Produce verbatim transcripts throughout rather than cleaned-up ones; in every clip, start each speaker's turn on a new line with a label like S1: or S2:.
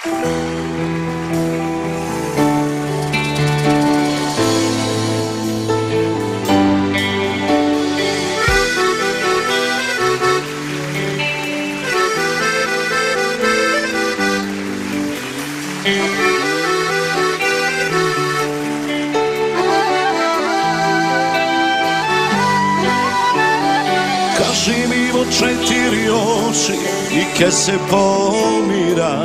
S1: Kaži mi o četiri oči i ke se pomira.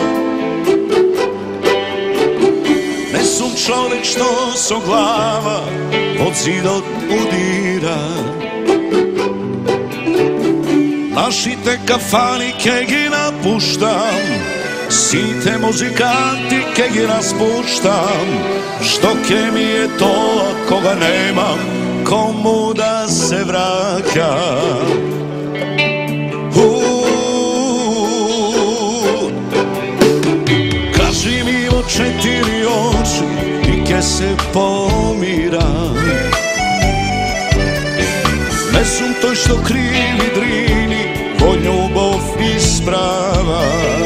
S1: Ne sum čovek što so glava od zidot udira. Našite kafani ke gi napuštam, site muzikanti ke gi raspuštam. Što ke mi je to ako ga nemam, komu da se vraćam. Kaži mi o četiri oči i ke se pomira. Ne sum toj što krivi drini po ljubov isprava.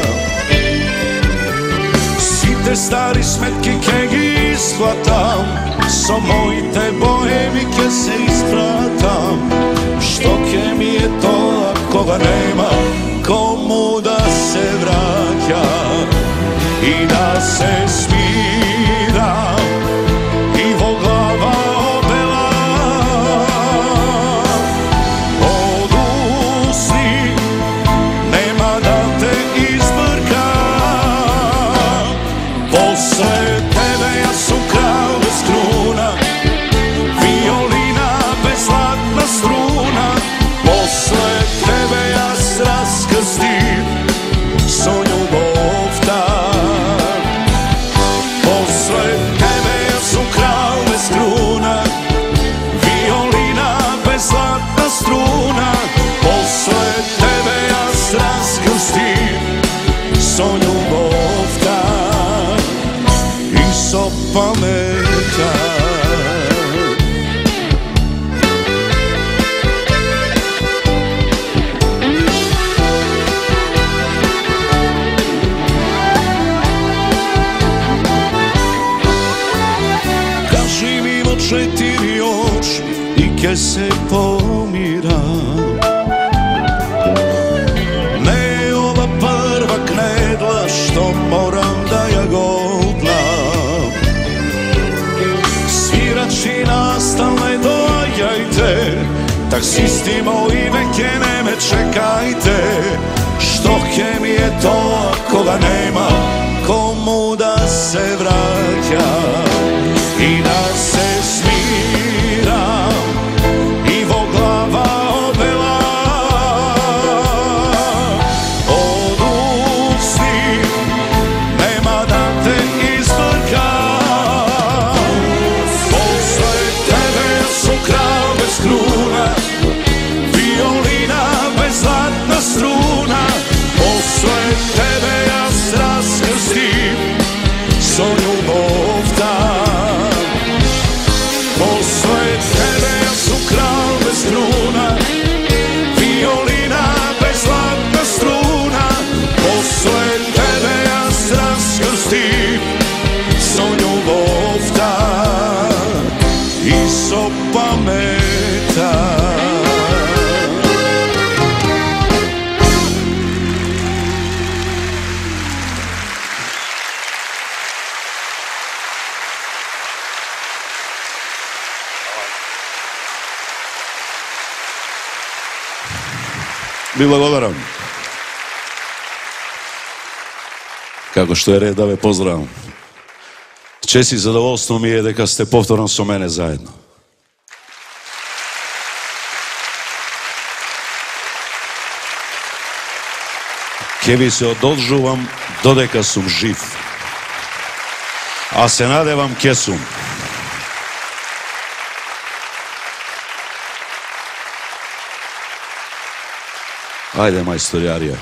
S1: Site stari smetki ke gi ishvatam, so mojte bohemi ke se ispratam. Što ke mi je to ako ga nema, komu da se vraćam i da se smiram i voglava obela. Odusni, nema da te izbrkam. Posle tebe ja sam kralj bez kruna, violina bez zlatna struna. Posle tebe ja sraskrstim so ljubov tak. Posle tebe ja sam kralj bez kruna, violina bez zlatna struna. Posle tebe ja sraskrstim so ljubov tak i so pametan. Četiri oči i ke se pomira. Ne ova prva knedla što moram da ja godlam. Svirači nastalne dojajte, taksisti moji veke ne me čekajte. Što ke mi je to ako ga nema, komu da se vraćam i da se smiram i voglava obela. Odusni, nema da te izbrkam. Posle tebe ja sam kralj bez kruna, violina bez zlatna struna. Posle tebe ja sraskrstim so ljubov tak. Posle tebe ja sam kralj bez kruna, violina bez zlatna struna. Posle tebe ja sraskrstim so ljubov tak i so pametan.
S2: Vi благодарам. Како што е ред да ве поздравам. Чест и задоволство ми е дека сте повторно со мене заедно. Ке ви се одолжувам додека сум жив. А се надевам ке сум. Ајде, мајстор Јарија.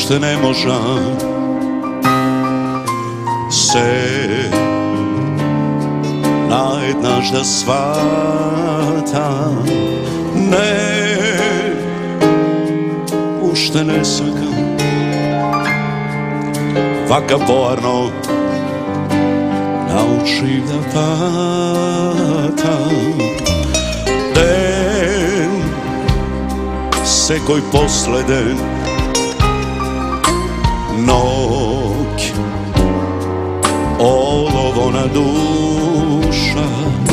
S2: ušte ne možam se najednaš da shvatam, ne, ušte ne sakam vaka boarno nauči da patam. Den se koji posleden nog olovona duša,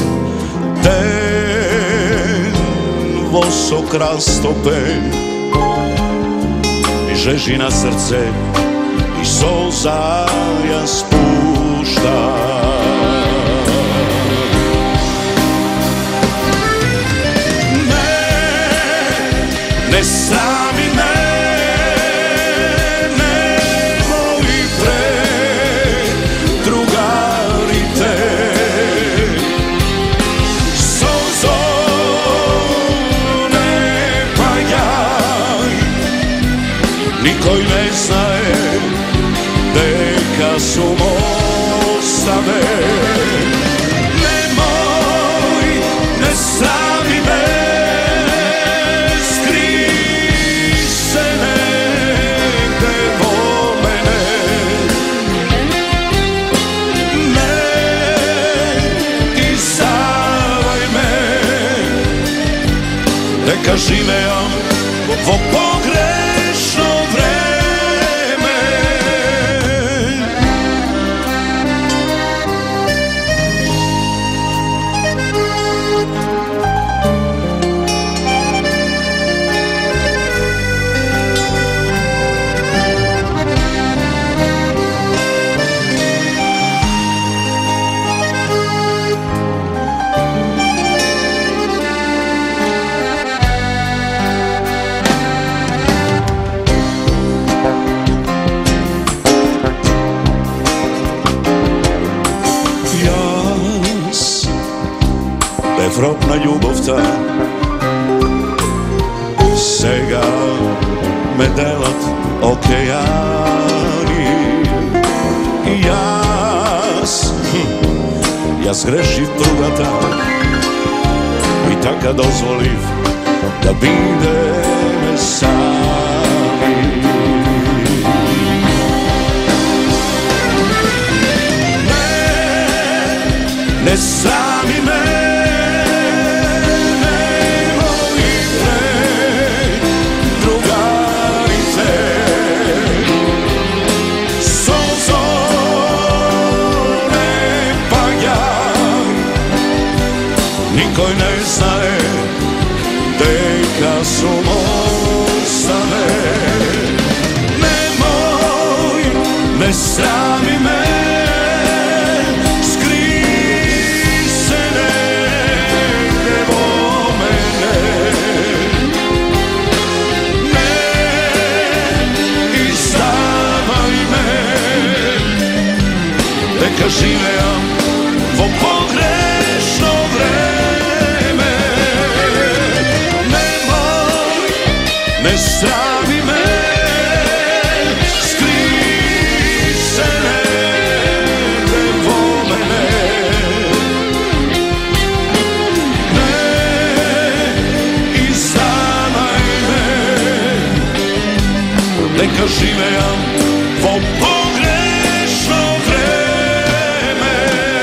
S2: ten vosok rastopen i žeži na srce i soza ja spušta. Ne, ne srami me, nikoj ne znaje deka su ostave. Nemoj, ne srami me, skrij se negde po mene. Ne izdavaj me, neka živeam vo pogrešno vreme. Evropna ljubov ta сега ме делат океани и јас јас грешив другата и така дозволив да бидеме сами. Не, не срами ме, nikoj ne znaje deka su ostane. Nemoj, ne srami me, skrij se negde vo mene. Ne izdavaj me, neka živeam vo pogrešno vreme. Ne srami me, skrij se negde vo mene. Ne izdavaj me, neka živeam vo pogrešno vreme.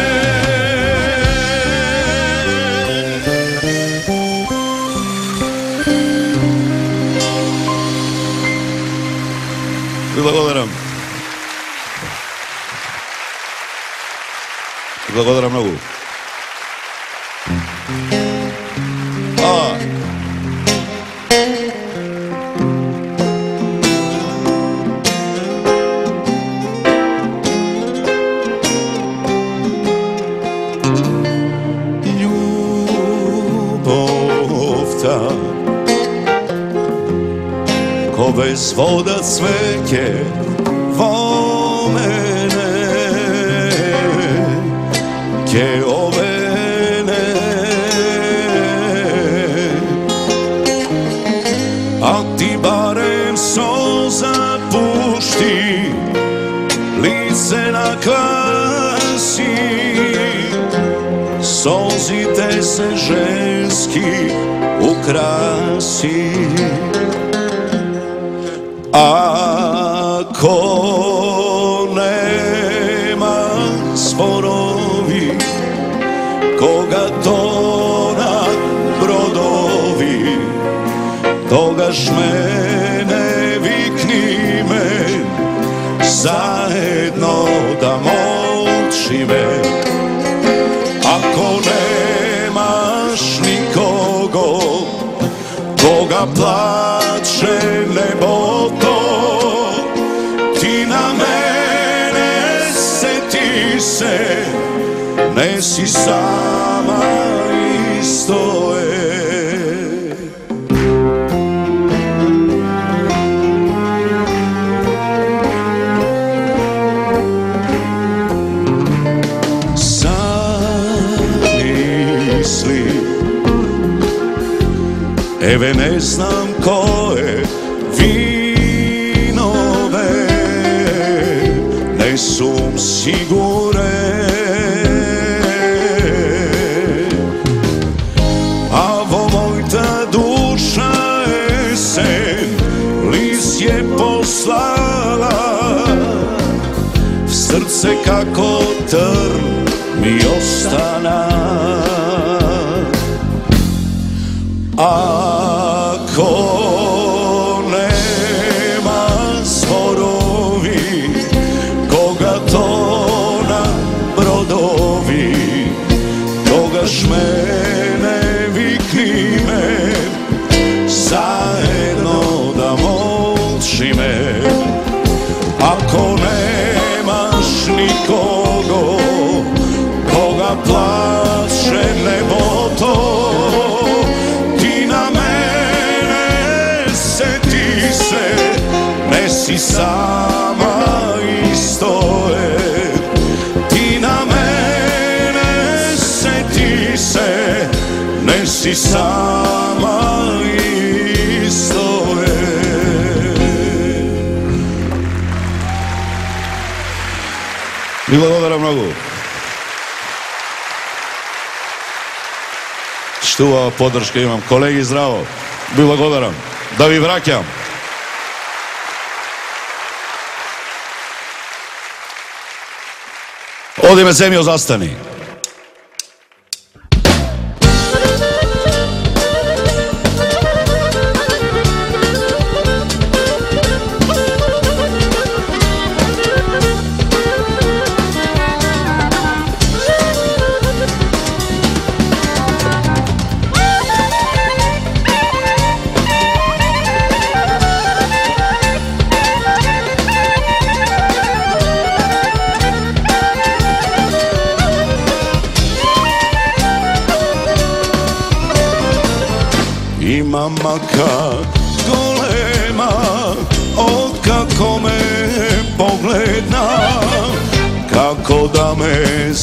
S2: Благодарам. Благодарам много. А. Љубовта ko bez voda cveće vo mene, ke ovene, a ti barem soza puna.
S1: se ženski ukrasi. Ako nema sporovi, koga tona brodovi, toga žmene vikni me, zajedno da molčime. Ako nemaš nikogo, koga plače nebo to, ti na mene seti se, ne si sama isto je. Eve ne znam koje vinove, ne sum sigure, avo mojta duša esen list je poslala, v srce kako trn mi ostana. Ako nema sporovi, koga tona brodovi, toga žmene vikni me, zajedno da molčime. Ako nemaš nikogo, koga plače nebo to, ne si sama isto je. Ti na mene seti se, ne si sama isto je.
S2: Благодаря много. Što podrška imam. Kolegi, zdravo. Благодарам. Da vi vraćam. Odi me zemljo, zastani.
S1: Ima maka golema, od kako me pogledna, kako da me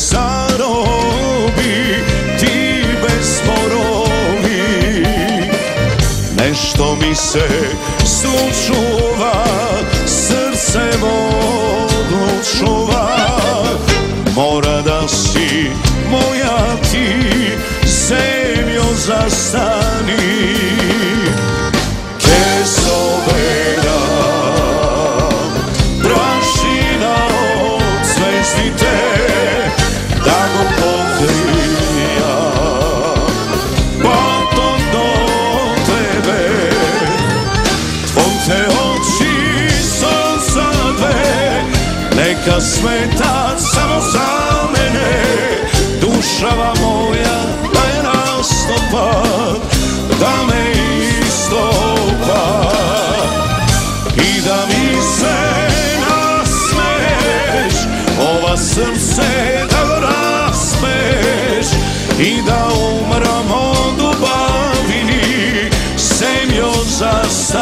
S1: zarobi, ti bez morovi. Nešto mi se slučuva, srce odlučuva, mora da si moja ti, zemljo zastani. Che sobera prašina od zvezdite, da go pokrija potom do tebe. Tvojte oči sunca dve, neka sveta samo za mene, dušava moja da me istopa i da mi se nasmeš, ova srce da go raspeš i da umram od ljubavini, zemljo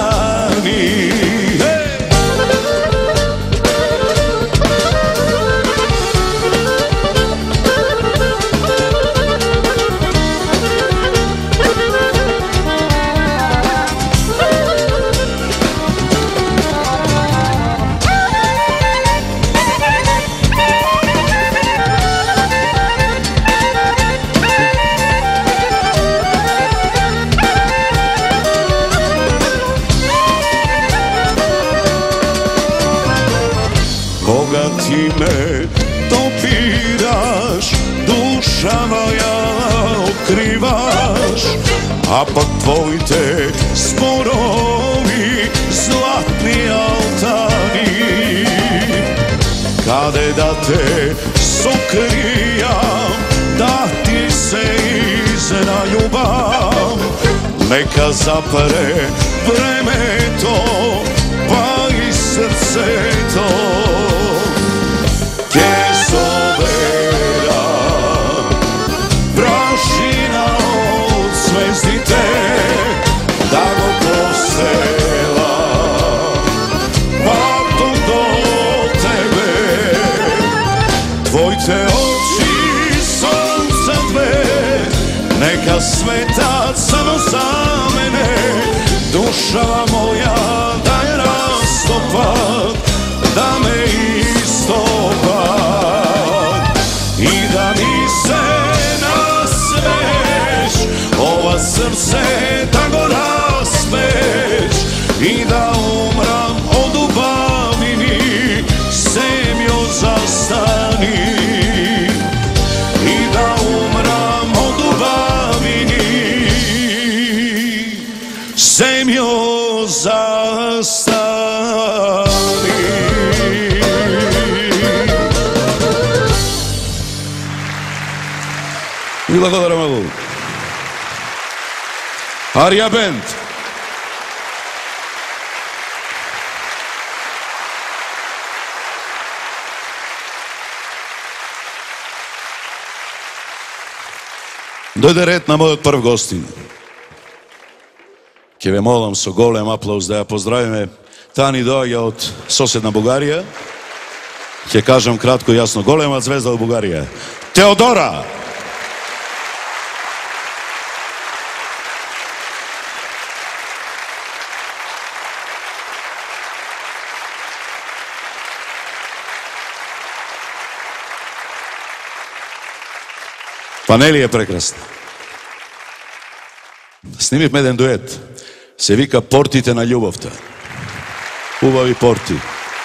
S1: zastani. Hey! ti me topiraš, duša moja okrivaš, a pak tvoj te sporovi, zlatni altani. Kade da te sokrijam, da ti se izna ljubav, neka zapre vreme to, pa i srce to. Gdje zovera, prašina od zvezdite, da go posela, pa to do tebe. Tvoj te oči sunca dve, neka sveta samo za mene. Duša moja da je rastopak, da me istopak, i da mi se nasmeš, ova srce da go raspeš, i da umram od ubavini, zemljo zastani. I da umram od ubavini, zemljo zastani.
S2: I благодаря много. Ария Бенд. Дојде ред на мојот прв гостин. Ке ве молам со голем аплауз да ја поздравиме. Таа ни доаѓа од соседна Бугарија. Ќе кажам кратко и јасно, голема звезда од Бугарија. Теодора! Па нели е прекрасно? Снимивме еден дует. Се вика Портите на љубовта. Убави порти.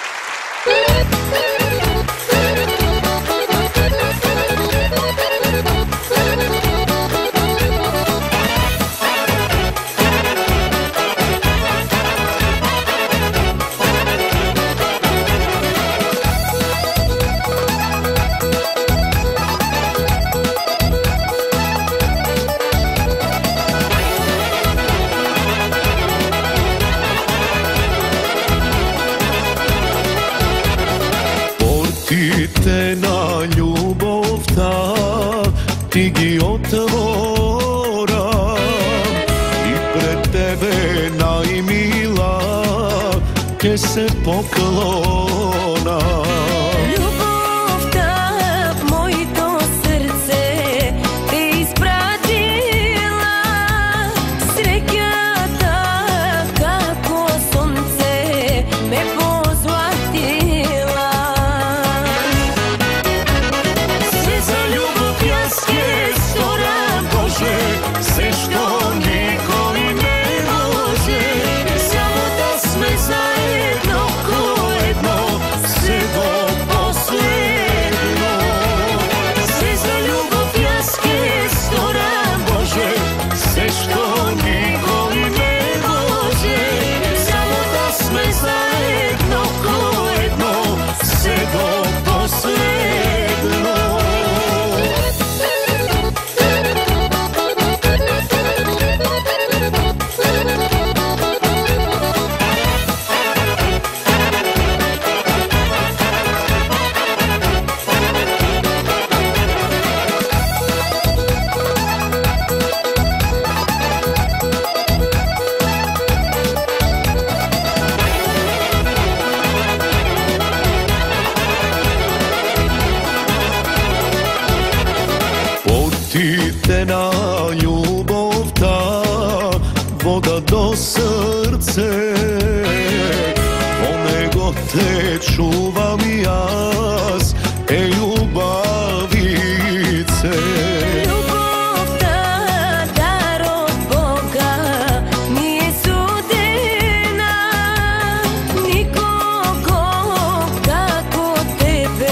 S1: Портите на љубовта ти ги отвора, и пред тебе најмила ке се поклона.
S3: Љубовта в моето срце те испратила, среќата како сонце ме позлатила. Се за љубов јас ќе сторам, Боже, се што никој не може, само да сме заедно ко едно, се до последно. Се за љубов јас ќе сторам, Боже, се што никој не може, само да сме заедно ко едно, се до последно.
S1: Портите на љубовта, вода до срце, по него те чувам јас, е љубавице.
S3: Љубовта, дар од Бога, ми е судена, никого како тебе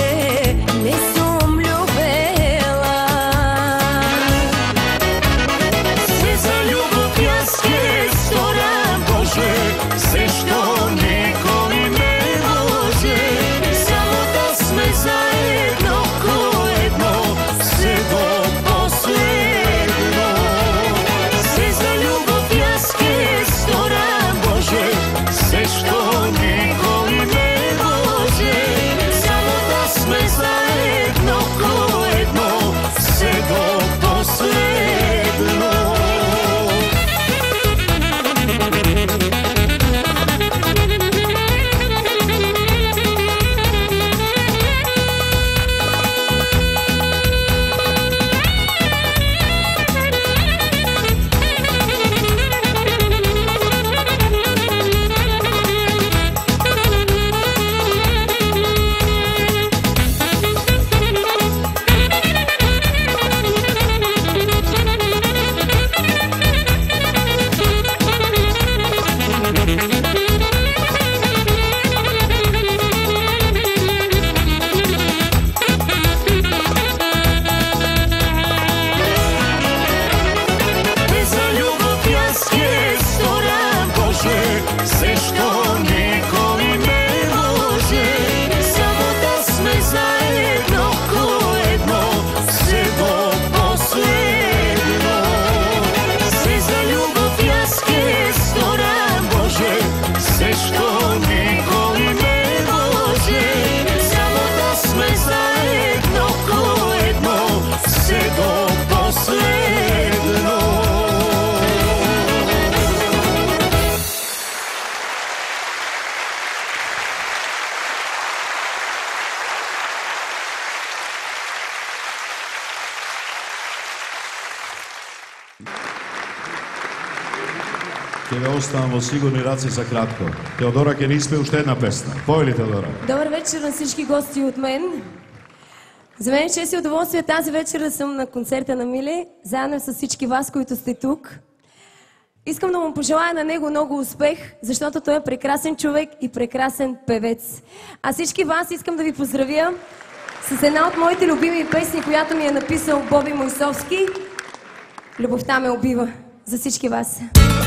S2: оставам во сигурни раци за кратко. Теодора ќе ни испее уште една песна. Пој ли, Теодора?
S3: Добър вечер на всички гости от мен. За мен е чест и удоволствие тази вечер да съм на концерта на Миле, заедно с всички вас, които сте тук. Искам да му пожелая на него много успех, защото той е прекрасен човек и прекрасен певец. А всички вас искам да ви поздравя с една от моите любими песни, която ми е написал Боби Мойсовски. Любовта ме убива. За всички вас.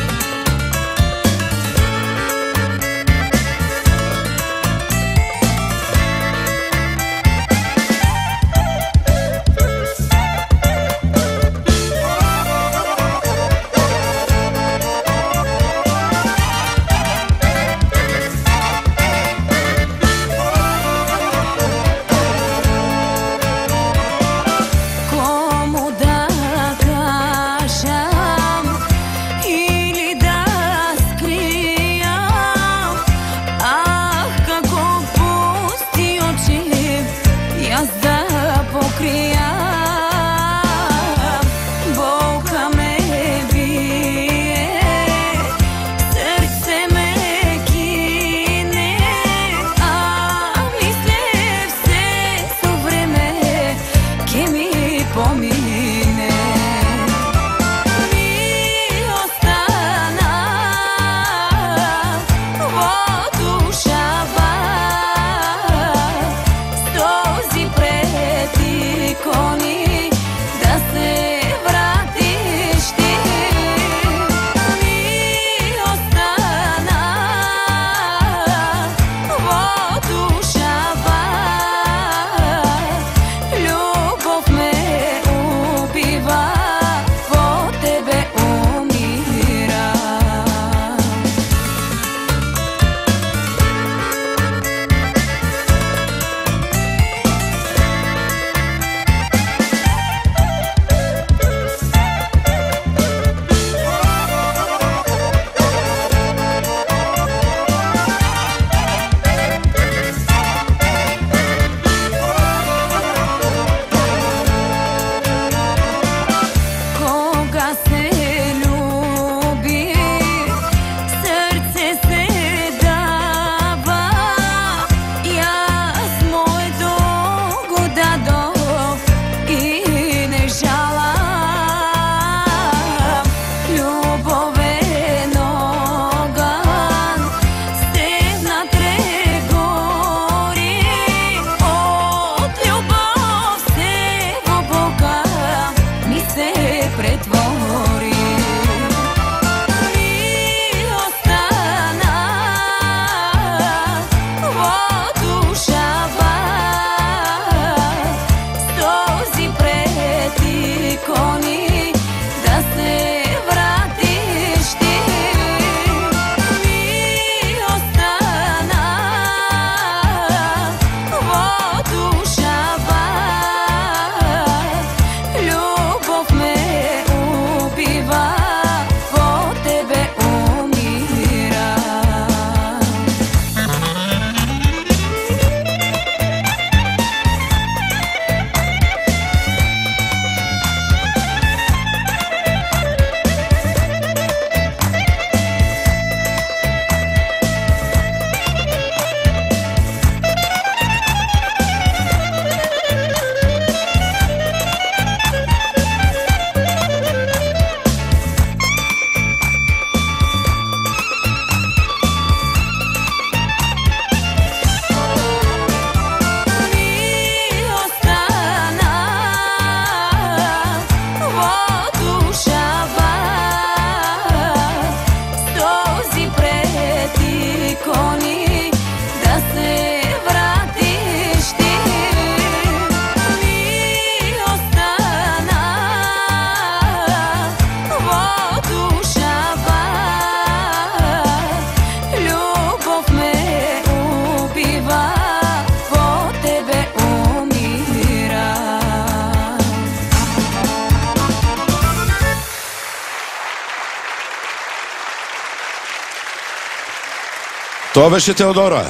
S2: Това беше Теодора.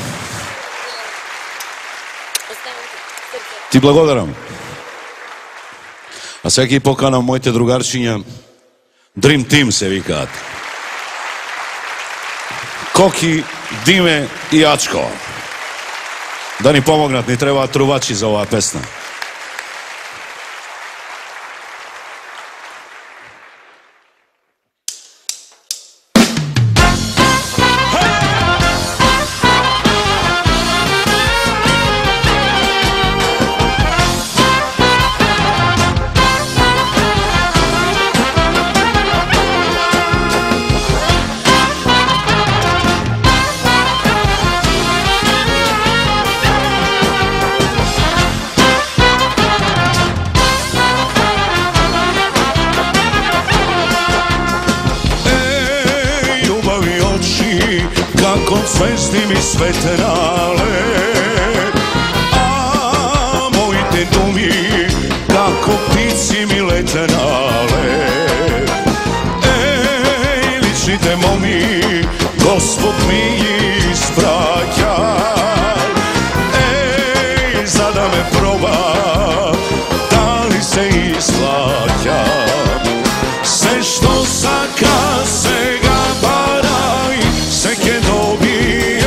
S2: Ти благодарам. А сега ги поканам моите другарчиња. Dream Team се викаат. Koki, Dime i Ačko. Da ni pomognat, ni treba truvači za ova pesma.
S1: Kako cvesti mi svetenale, a moji te dumi kako ptici mi letenale. Ej, ličite momi, Gospod mi ispraća. Ej, zada me proba, da li se isplaća. Sve što saka se ga baraj, seke dobiješ.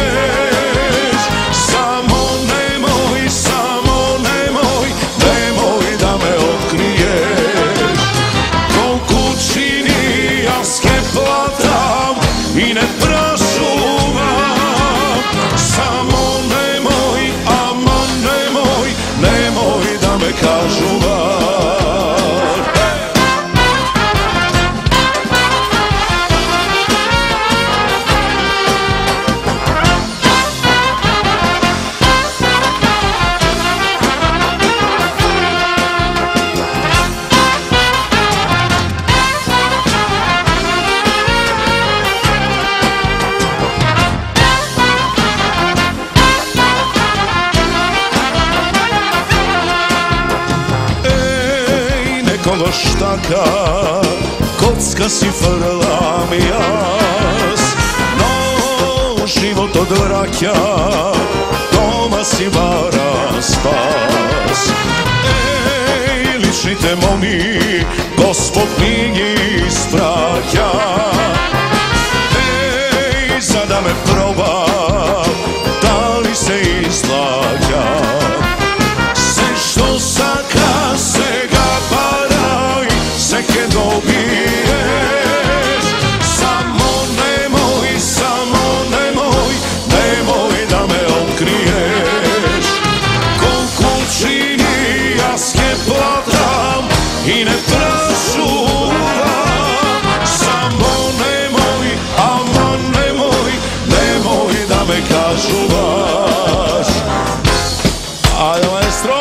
S1: Samo nemoj, samo nemoj, nemoj da me okriješ. Ko kućini jaske platam i ne prašuvam. Samo nemoj, aman nemoj, nemoj da me kažuvam. Kogo štaka, kocka si frlam jas. No, život od vraća, doma si vara spas. Ej, ličite momi, Gospod mi ispraća. Ej, zada me proba, da li se izlađa. Sve što saka se ga baraj, seke dobiješ. Samo nemoj, samo nemoj, nemoj da me okriješ. Ko kućini jaske platam i ne prašuvam. Samo nemoj, aman nemoj, nemoj da me kažuvaš. Ajde maestro!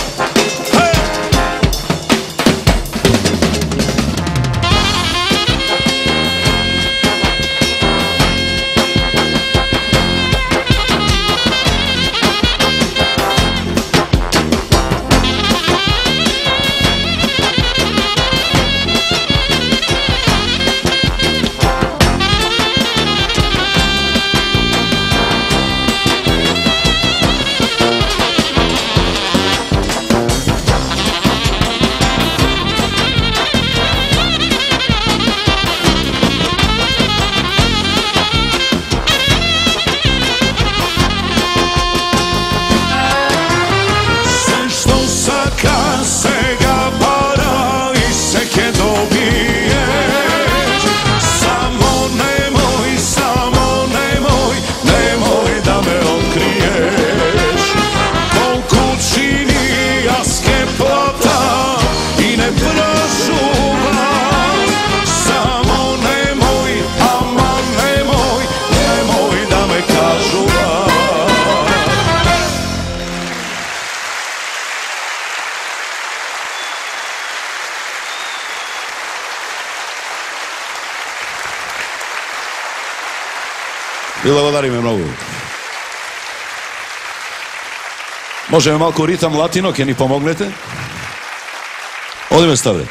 S2: Благодари ме многу. Може малку ритам латино, ќе ни помогнете? Оди ме ставле.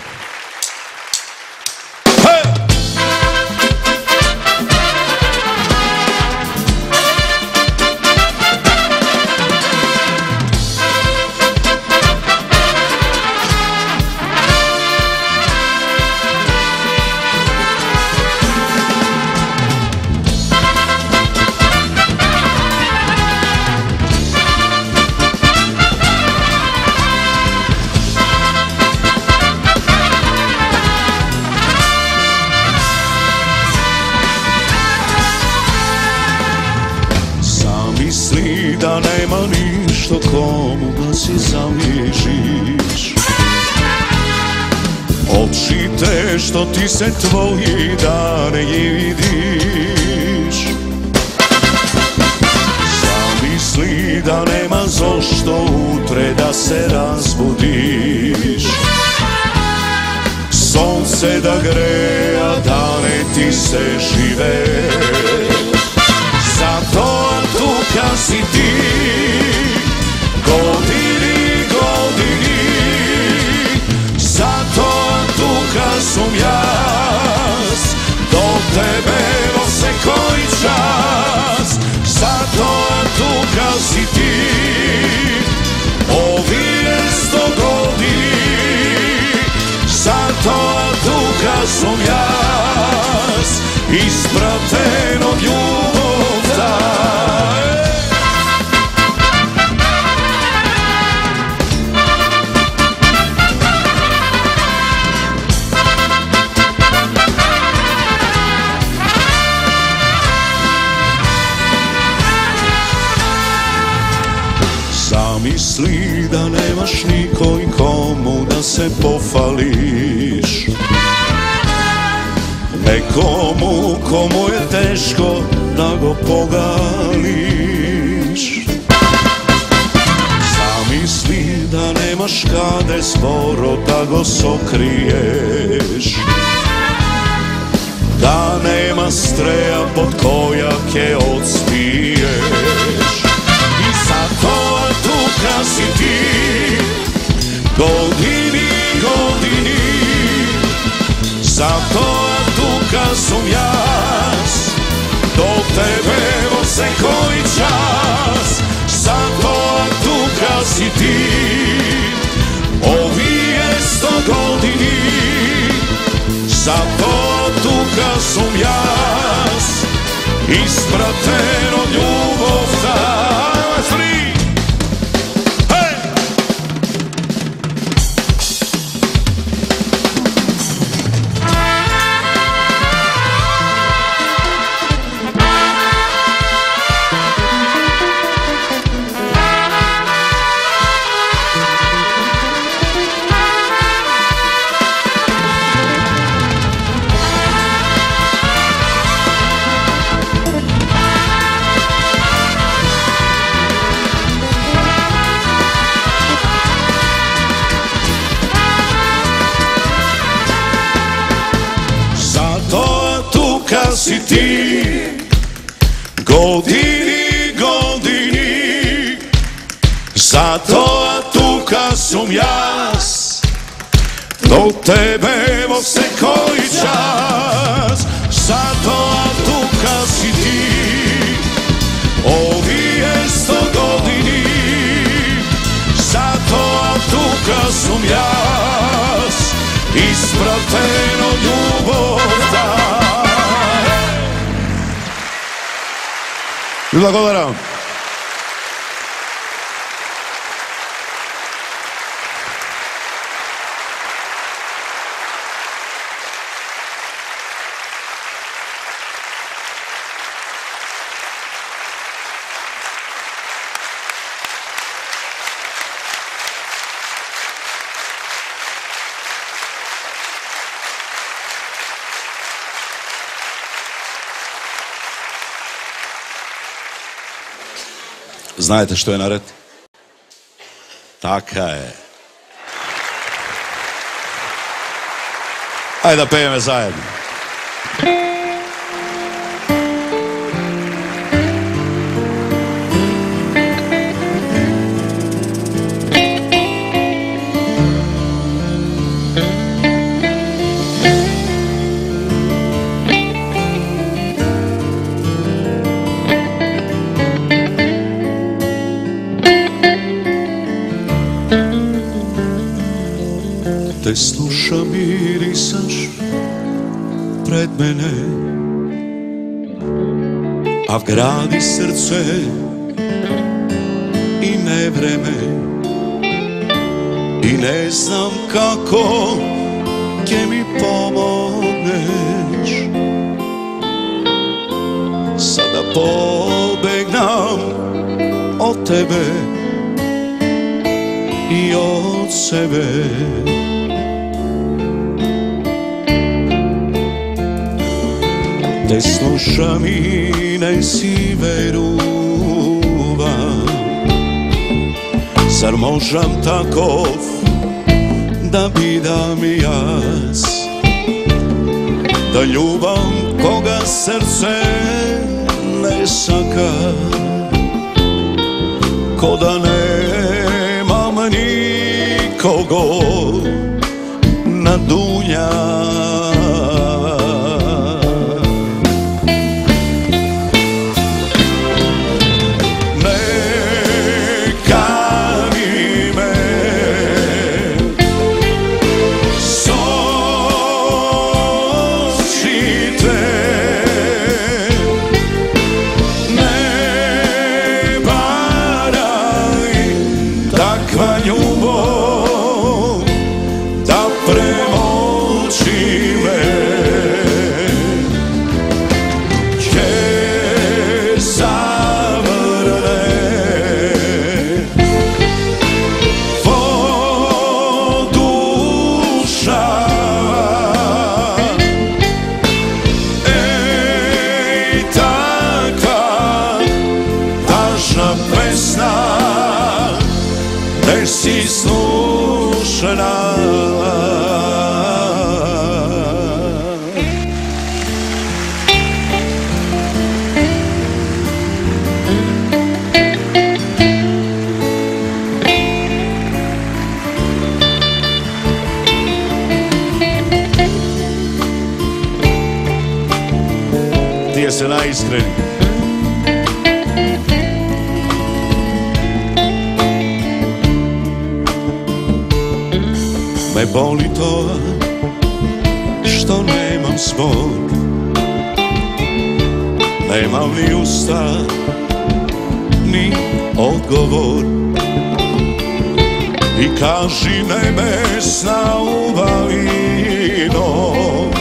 S1: nešto komu da si zaližiš. Oči te što ti se tvoji dane vidiš. Zamisli da nema zašto utre da se razbudiš. Sonce da greja, dane ti se žive. Zato tuka si ti, godini, godini. Zato tuka sam jas, do tebe vose koji čas. Zato tuka si ti, ovije sto godini. Zato tuka sam jas, ispraten od ljubovta. Zamisli da nemaš nikoj komu da se pofališ. Nekomu komu je teško da go pogališ. Zamisli da nemaš kade sporo da go sokriješ. Da nema streja pod kojake odspiješ. I zato tuka si ti, godini, godini. Zato tuka sam jas, do tebe vose koji čas. Zato tuka si ti, ovije sto godini. Zato tuka sam jas, ispraten od ljubovta. Tuka si ti, godini, godini. Zato tuka sam jas, do tebe vose koji čas. Zato tuka si ti, ovije sto godini. Zato tuka sam jas, ispraten od ljubovta.
S2: I благодарам. Знаете što je наред? Така е. Ajde da pejeme zajedno.
S1: Te slušam i risaš pred mene, a vgradi srce i nevreme. I ne znam kako će mi pomogneš. Sada pobegnam od tebe, i od sebe. Te slušam i ne si veruvam. Zar možem takov da bidam jaz, da ljubam koga srce ne saka, ko da nemam nikogo na dunja. Si slušana. Ti je se najiskreni. Me boli to što nemam svog, nemam ni usta, ni odgovor. I kaži nebesna uvalino,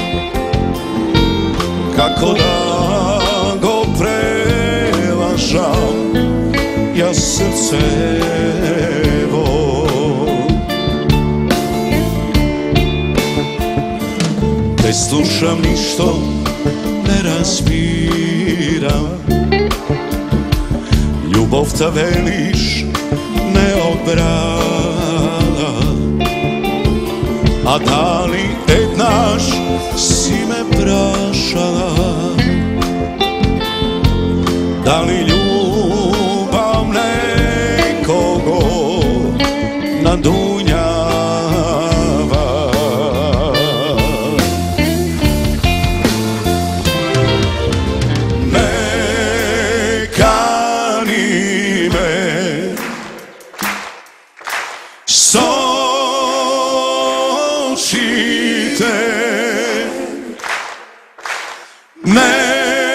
S1: kako da go prevažam ja srcevo. Ne slušam ništo, ne razbiram, ljubov ta veliš ne odbra, a da li jednaš si me prašala, da li ljubav nekogo na dunja. Ne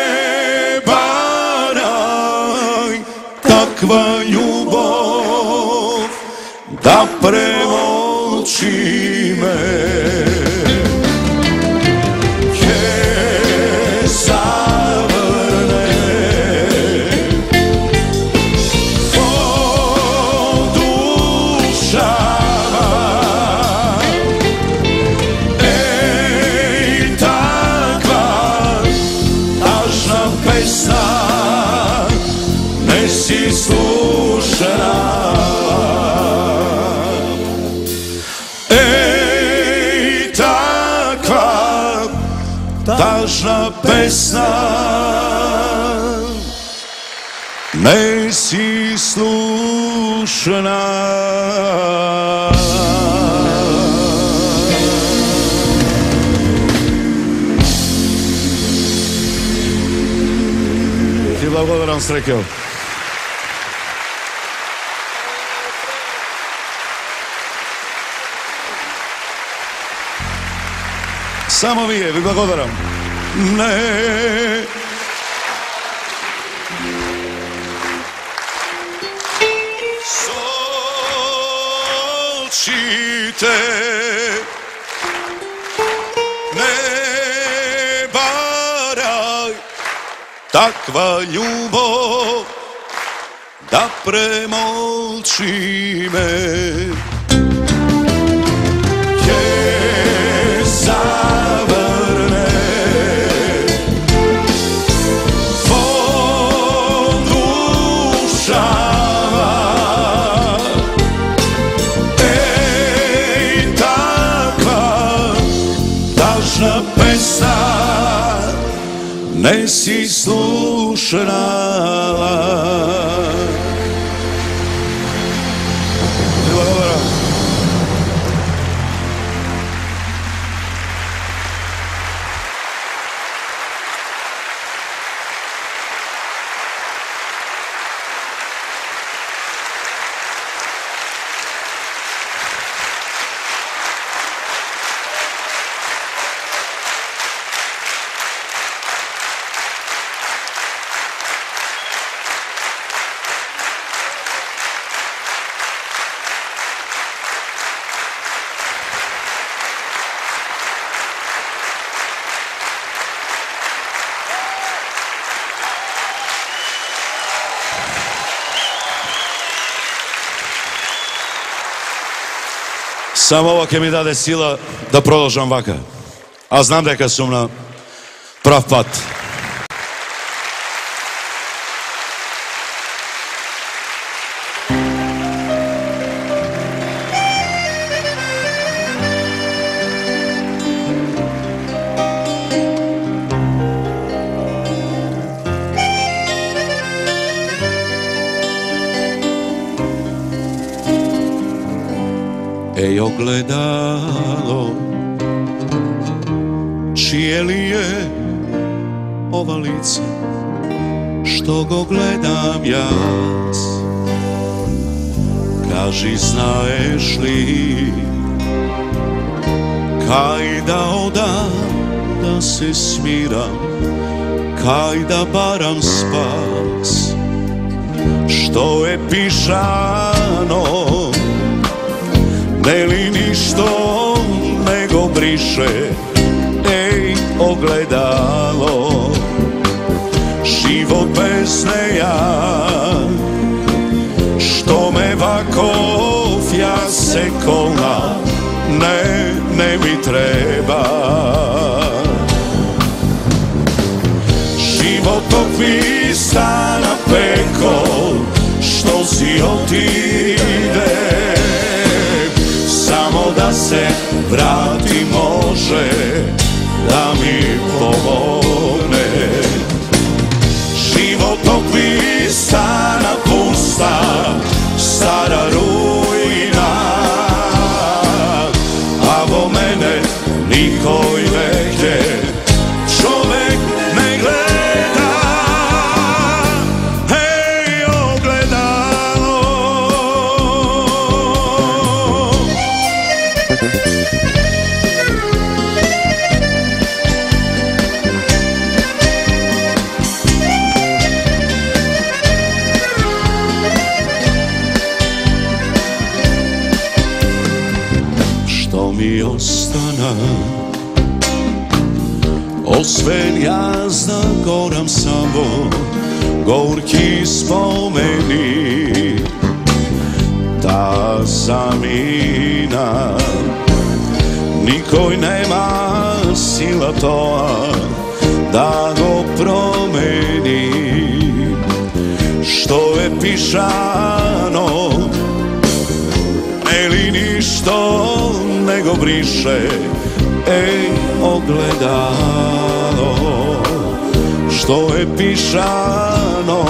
S1: baraj takva ljubov da premoći me. Si slušana, ej takva tažna pesna, ne si slušana.
S2: Ti благодарам, Срекел.
S1: Samo vi je, vi благодарам. Ne. Sočite, ne baraj takva ljubav da premolči me. Je zavrne podušava, ej takva tažna pesna ne si slušala.
S2: Samo ovo ke mi dade sila da продолжам вака. А знам дека сум на прав пат.
S1: Ej ogledalo, čije li je ova lice, što go gledam jaz? Kaži, znaješ li kaj da odam, da se smiram, kaj da baram spas? Što je pišano, ne li ništo nego briše, ej ogledalo, život bez neja, što me vakov ja se kolna, ne, ne mi treba. Život opisa na peko, što si otide, samo da se vrati može, da mi pomogne. Životopis stana pusta, stara ruina, a vo mene nikoj veke čovek ne gleda. Hej, ogledalo, što mi ostana, osven jaz da goram samo gorki spomeni, ta zamina nikoj nema sila toa da go promeni. Što je pišano, ne li ništo nego briše, ej ogledalo, što je pišano,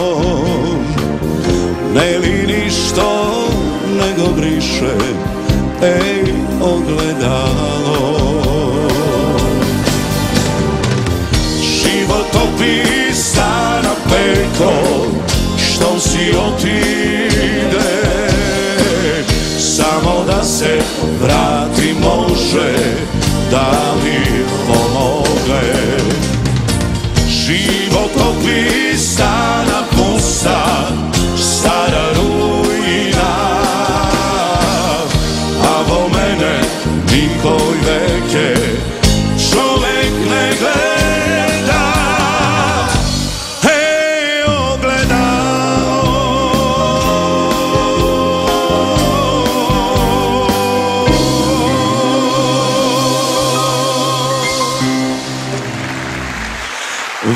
S1: ne li ništo nego briše, ej ogledalo. Životopis stana peko, što si otide, samo da se vrati može, da mi pomogne. Životopis stana pusta, stara ruina, a vo mene nikoj veke čovek ne gleda. Hej, ogledalo,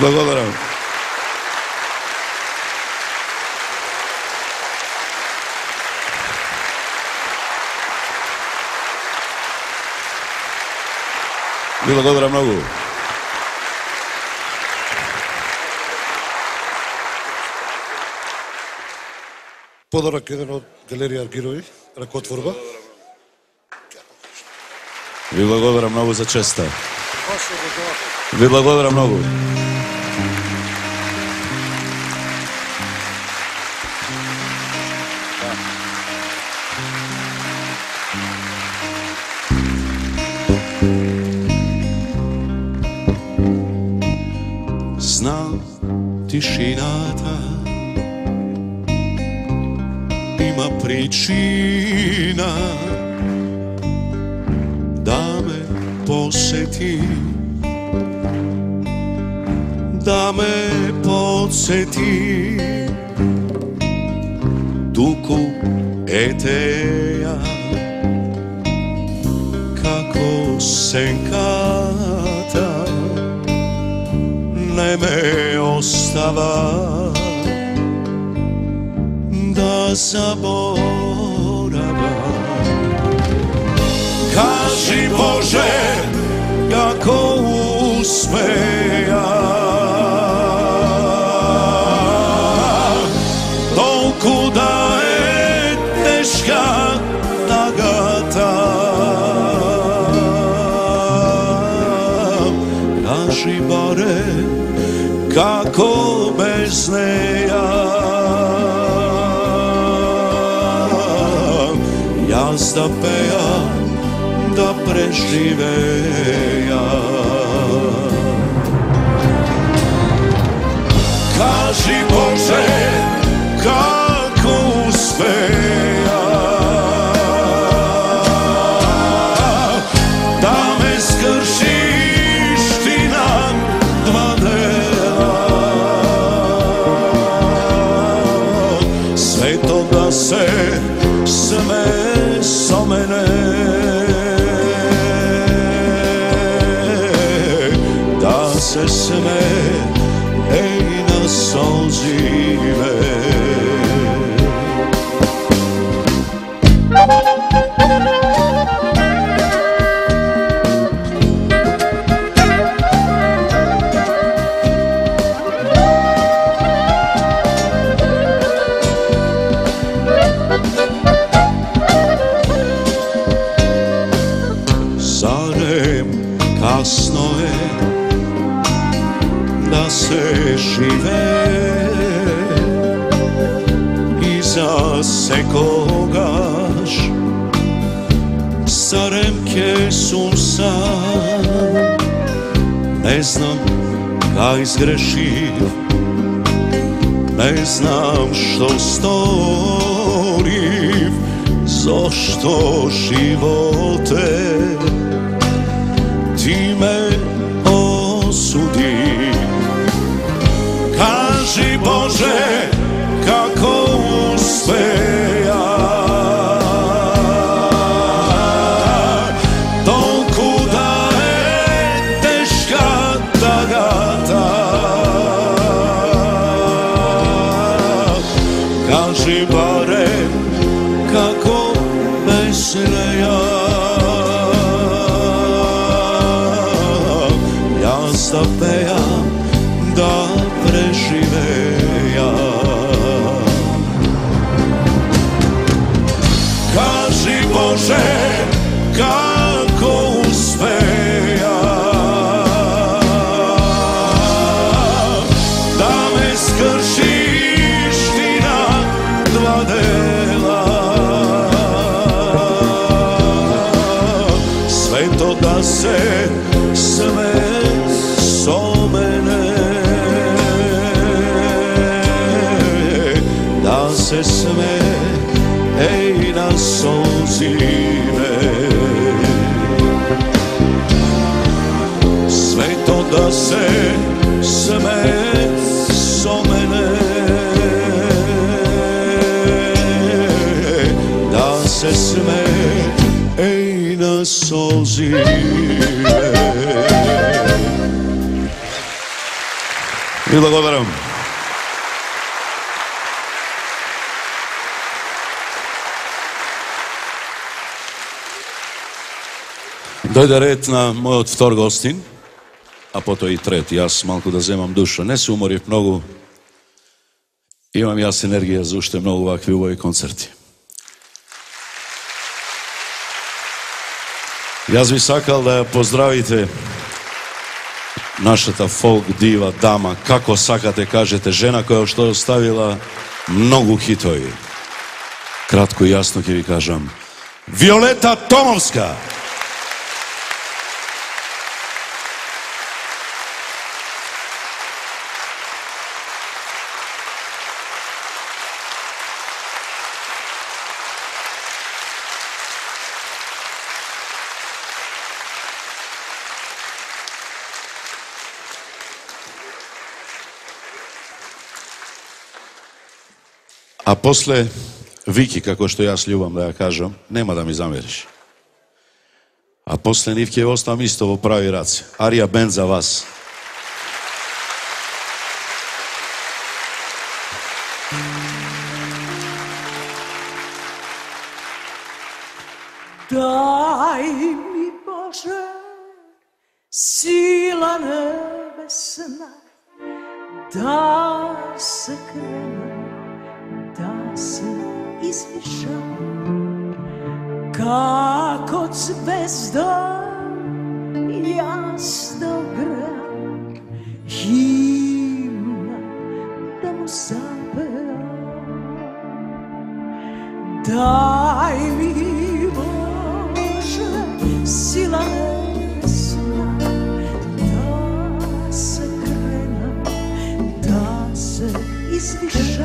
S2: благодарам. Ви благодарам многу.
S4: Подарок еден од галерија Аргирови, ракотворба.
S2: Ви благодарам многу за честа. Ви благодарам многу.
S1: Знам тишината има причина да ме посети, да ме подсети. Туку етеја како сенката не ме остава да заборавам. Кажи Боже, како успеа толку да е тешка тагата. Кажи баре како без неја јас да пеја, да преживеја. Кажи Боже, како успеја да ме скршиш ти на два дела. Свето да се смее со мене, да се смее еј на солзиве. Касно е да се живее и за секогаш зарем ке сум сам. Не знам кај сгрешив, не знам што сторив, зошто животе ти ме осуди. Кажи Боже, како успеа толку да е тешка тагата. Кажи барем како без неја да пеја, да преживеја. Кажи Боже, како успеја да ме скршиш ти на два дела. Свето да се смее со мене, да се смее еј на солзиве. Свето да се смее со мене, да се смее еј на солзиве.
S2: Ti благодарам. Дојде ред на мојот втор гостин, а потоа и трет. Јас малку да земам душа. Не се уморив многу. Имам јас енергија за уште многу вакви убави концерти. Јас би сакал да ја поздравите нашата фолк дива, дама, како сакате кажете, жена која што оставила многу хитови. Кратко и јасно ќе ви кажам. Виолета Томовска! А после Вики, како што јас љубам да ја кажам, нема да ми замериш. А после нив ќе оставам исто во прави раце. Арија Бенд за вас.
S5: Дай ми, Боже, сила небесна, да се крена, да се извиша, како звезда јас да огреам, химна да му запеам. Дай ми, Боже, сила небесна, да се крена, да се извиша,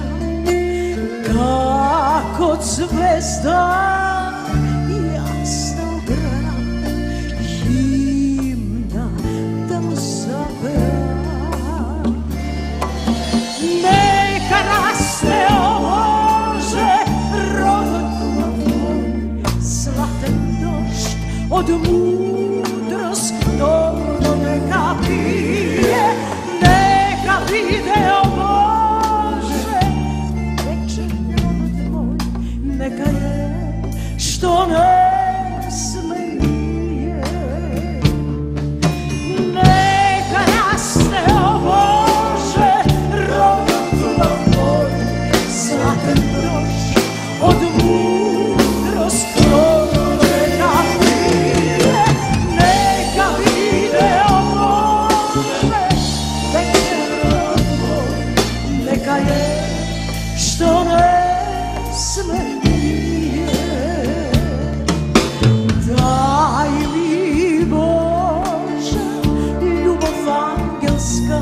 S5: како звезда јас да огреам, химна да му запеам. Нека расте, о Боже, родот твој, златен дожд од мудрост, но нека пие, нека биде, о Боже, нека е што не смее. Нека расте, о Боже, родот твој, златен дожд од мудрост, но нека пие, нека биде, о Боже, вечерот твој, нека е што не смее. Дай ми, Боже, љубов ангелска,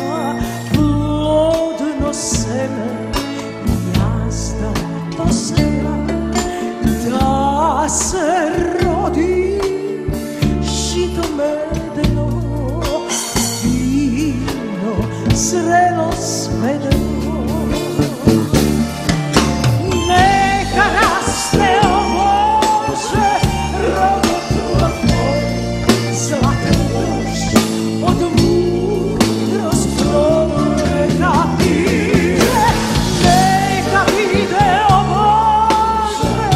S5: плодно семе, јас да посеям, да се роди жито медено, вино зрело сведено. Нека расте, о Боже, родот твој, златен дожд од мудрост, нека пие, нека биде, о Боже,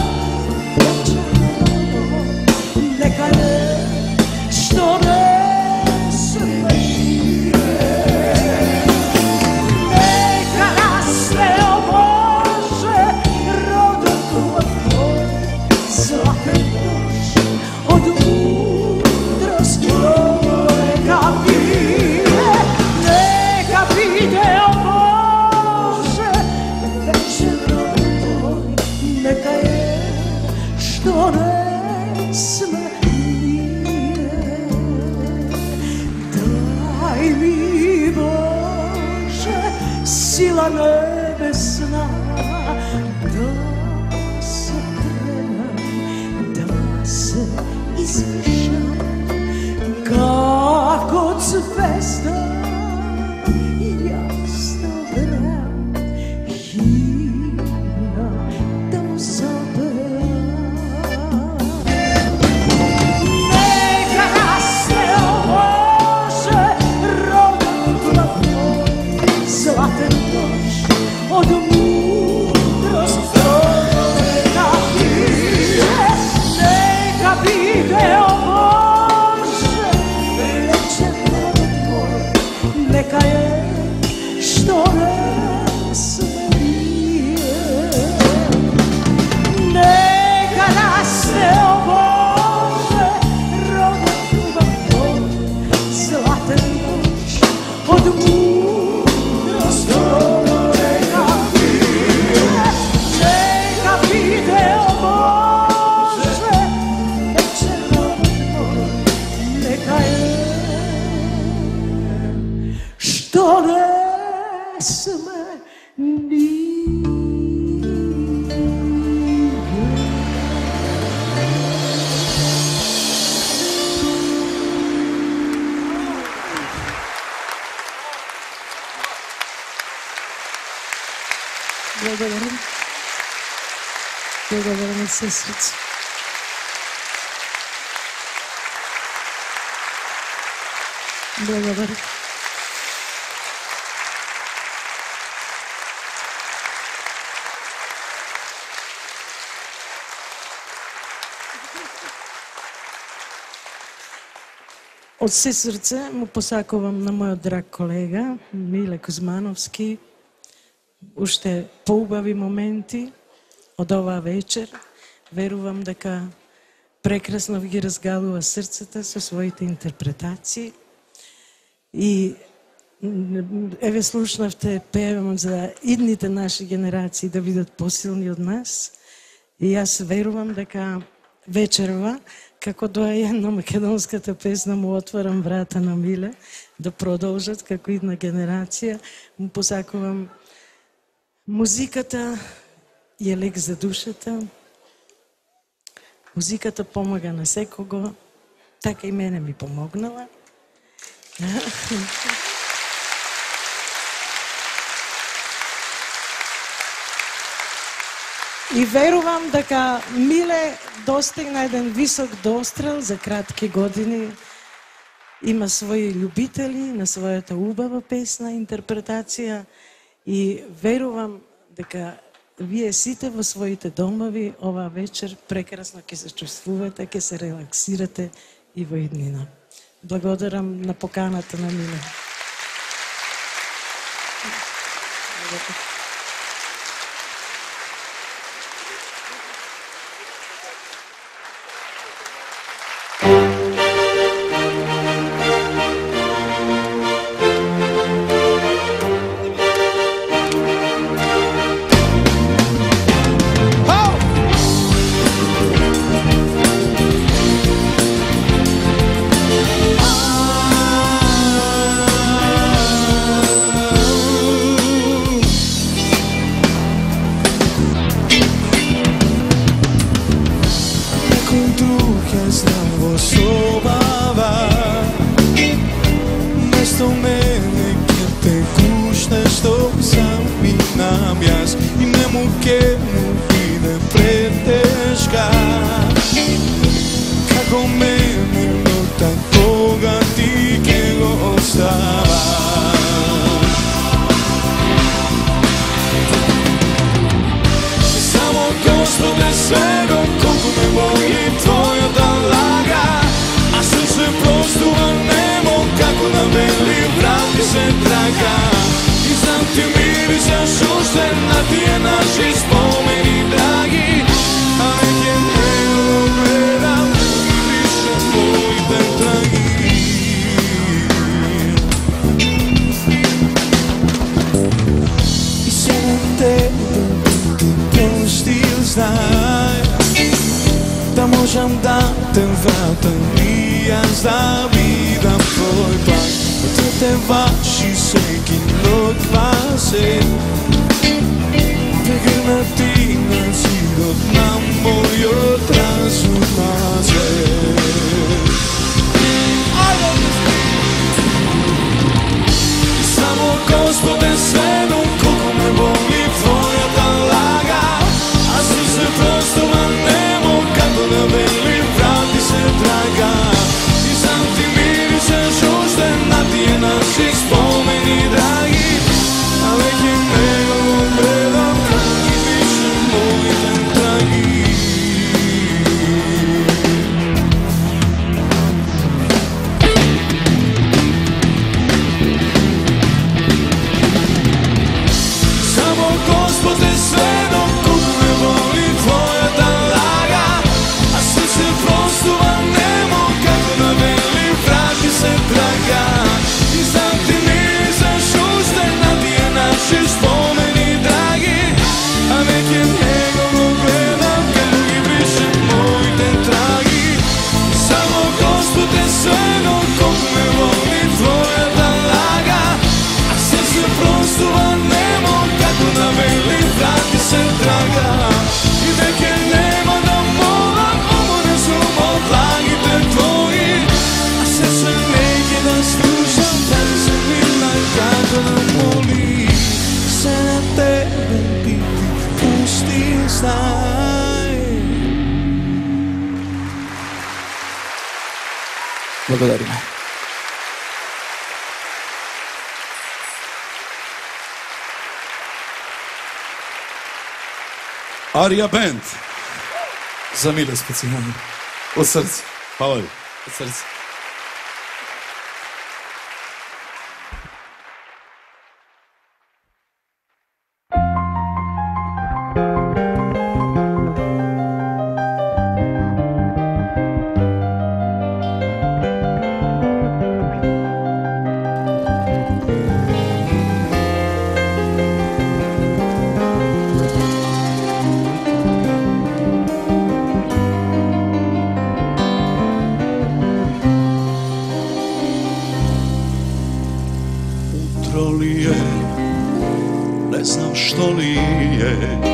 S5: вечерот, нека е што не смее. Нека расте, о Боже, родот твој, златен дожд од мудрост, нека пие, нека биде, о Боже, вечерот твој, нека е што не смее. Дай ми, Боже, сила небесна, да се кренам, да се извиша, како звезда јас да огреам, химна да му запеам. Нека расте, о Боже, родот твој, noć od mudrost neka bide, neka bide, o Bože, večer narod tvoj, neka je što veselije. Neka nas se, o Bože, rode ljubav tvoj, zlata noć od mudrost neka bide, neka bide, o Bože, večer narod tvoj, neka je što veselije.
S6: Благодарим. Благодарим от все сърце. Благодарим. От все сърце му посакувам на моят драг колега Миле Кузмановски уште поубави моменти од оваа вечер. Верувам дека прекрасно ги разгалува срцата со своите интерпретации. И еве слушнавте, пеевам за идните наши генерации да бидат посилни од нас. И јас верувам дека вечерва, како доајен на македонската песна, му отварам врата на Миле да продолжат како идна генерација. Му посакувам музиката е лек за душата. Музиката помага на секого. Така и мене ми помогнала. И верувам дека Миле достигна еден висок дострел за кратки години. Има своји љубители на својата убава песна, интерпретација. И верувам дека вие сите во своите домови оваа вечер прекрасно ќе се чувствувате, ќе се релаксирате и во иднина. Благодарам на поканата на Миле.
S1: Da možem da te vratam i ja za vida tvoj plan. Da te vaši всеки ног васе. Прегърнати на зидот на моят разум мазе. Само Господе следом, колко ме боли твоята лага. Аз съм се просто манемо, како да вели врати се драга. И сам ти миришеш още на тия наши спомени драги. А веќе Gospode sve dok koliko me boli tvoja talaga, a srce prosto vam nemo kako na veli vrati se traga. I znam ti nisam šuštena, ti je naši spomeni dragi, a neke njegovo gledam kad drugi briše mojte tragi. Samo Gospode sve dok koliko me boli tvoja talaga, a srce prosto vam nemo kako na veli vrati se traga. I neke nema da moram, umore su odlagite tvoji, a srce neke da slušam, da mi se milna kako da moli. Se na tebe biti pusti, znaj.
S7: Благодарим.
S2: Ария Бенд.
S7: За Миле специјално. Од срце.
S2: Hvala ви.
S7: Од срце.
S2: Jutro li je, ne znam što li je,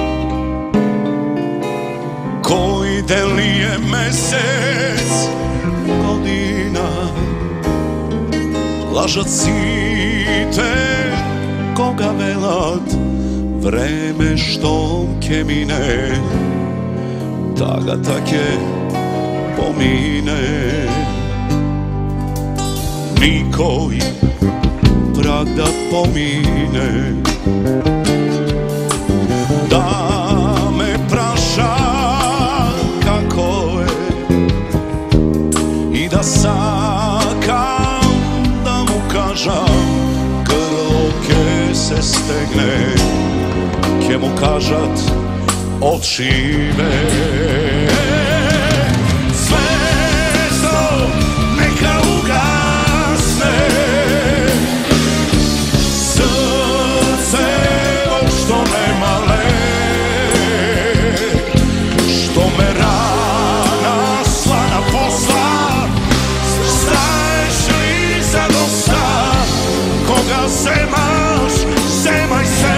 S2: koji del je mesec godina, lažat cite koga velat, vreme što ke mine, da ga take pomine. Nikoj prag da pomine, da me praša kako je i da sakam da mu kažam, grlo ke se stegne, ke mu kažat odšive. Zvezdo neka ugasne, što nema lek, što me rana slana posla, staješ li za dosta, koga zemaš, zemaj se.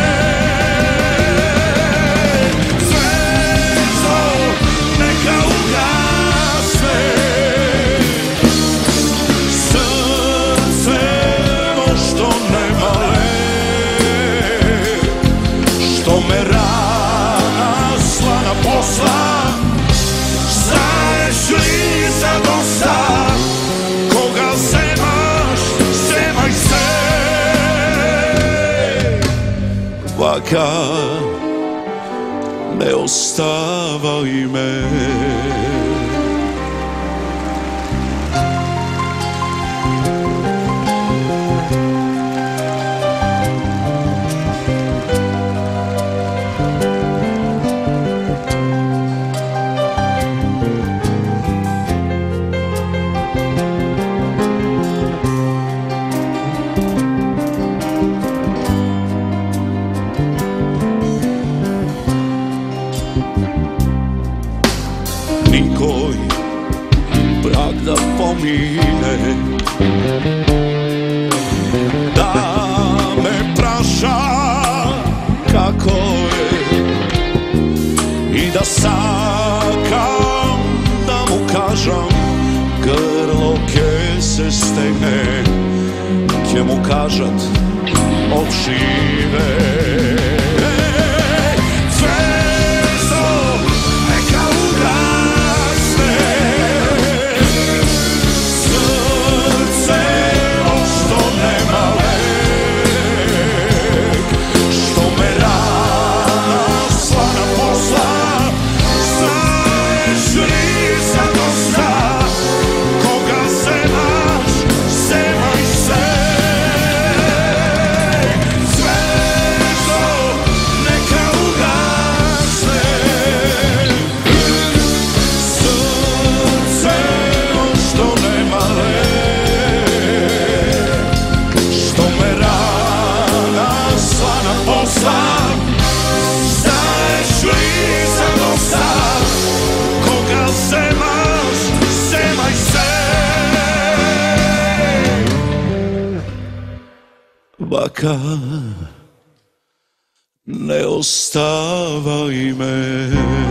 S2: Zvezdo neka ugasne, srce što nema lek, što me rana slana posla, staješ li za dosta, koga zemaš, zemaj se. Vaka ne ostavaj me, nikoj prag da pomine, da me praša kako je i da sakam da mu kažam, grlo ke se stegne, ke mu kažat odšive. Zvezdo čeka, ne ostavaj me.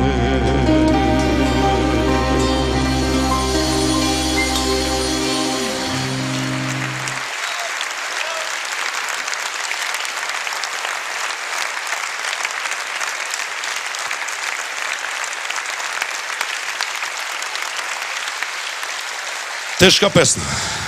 S2: Teška pesma.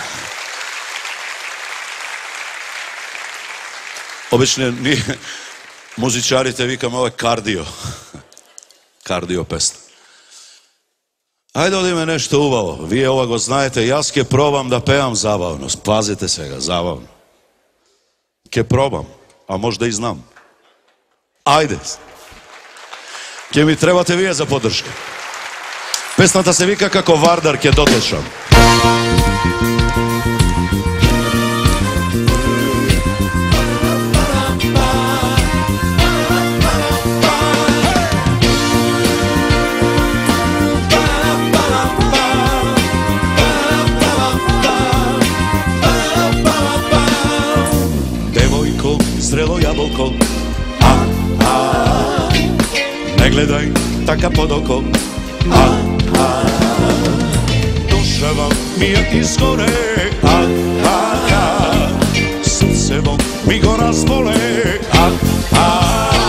S2: Obično nije, muzičarite vikam, ovo je kardio. Kardio pesma. Ajde ovdje me nešto uvalo. Vi ovoga znajete, jas ke probam da pevam zabavno. Pazite se ga, zabavno. Ke probam, a možda i znam. Ajde. Ke mi trebate vi za podrške. Pesmata se vika kako Vardar ke dotečam. Devojko, zrelo jabolko, a, a, ne gledaj taka pod oko, a, a, duša vam mi je izgore, a, a, a, srce vam mi go razbole, a, a,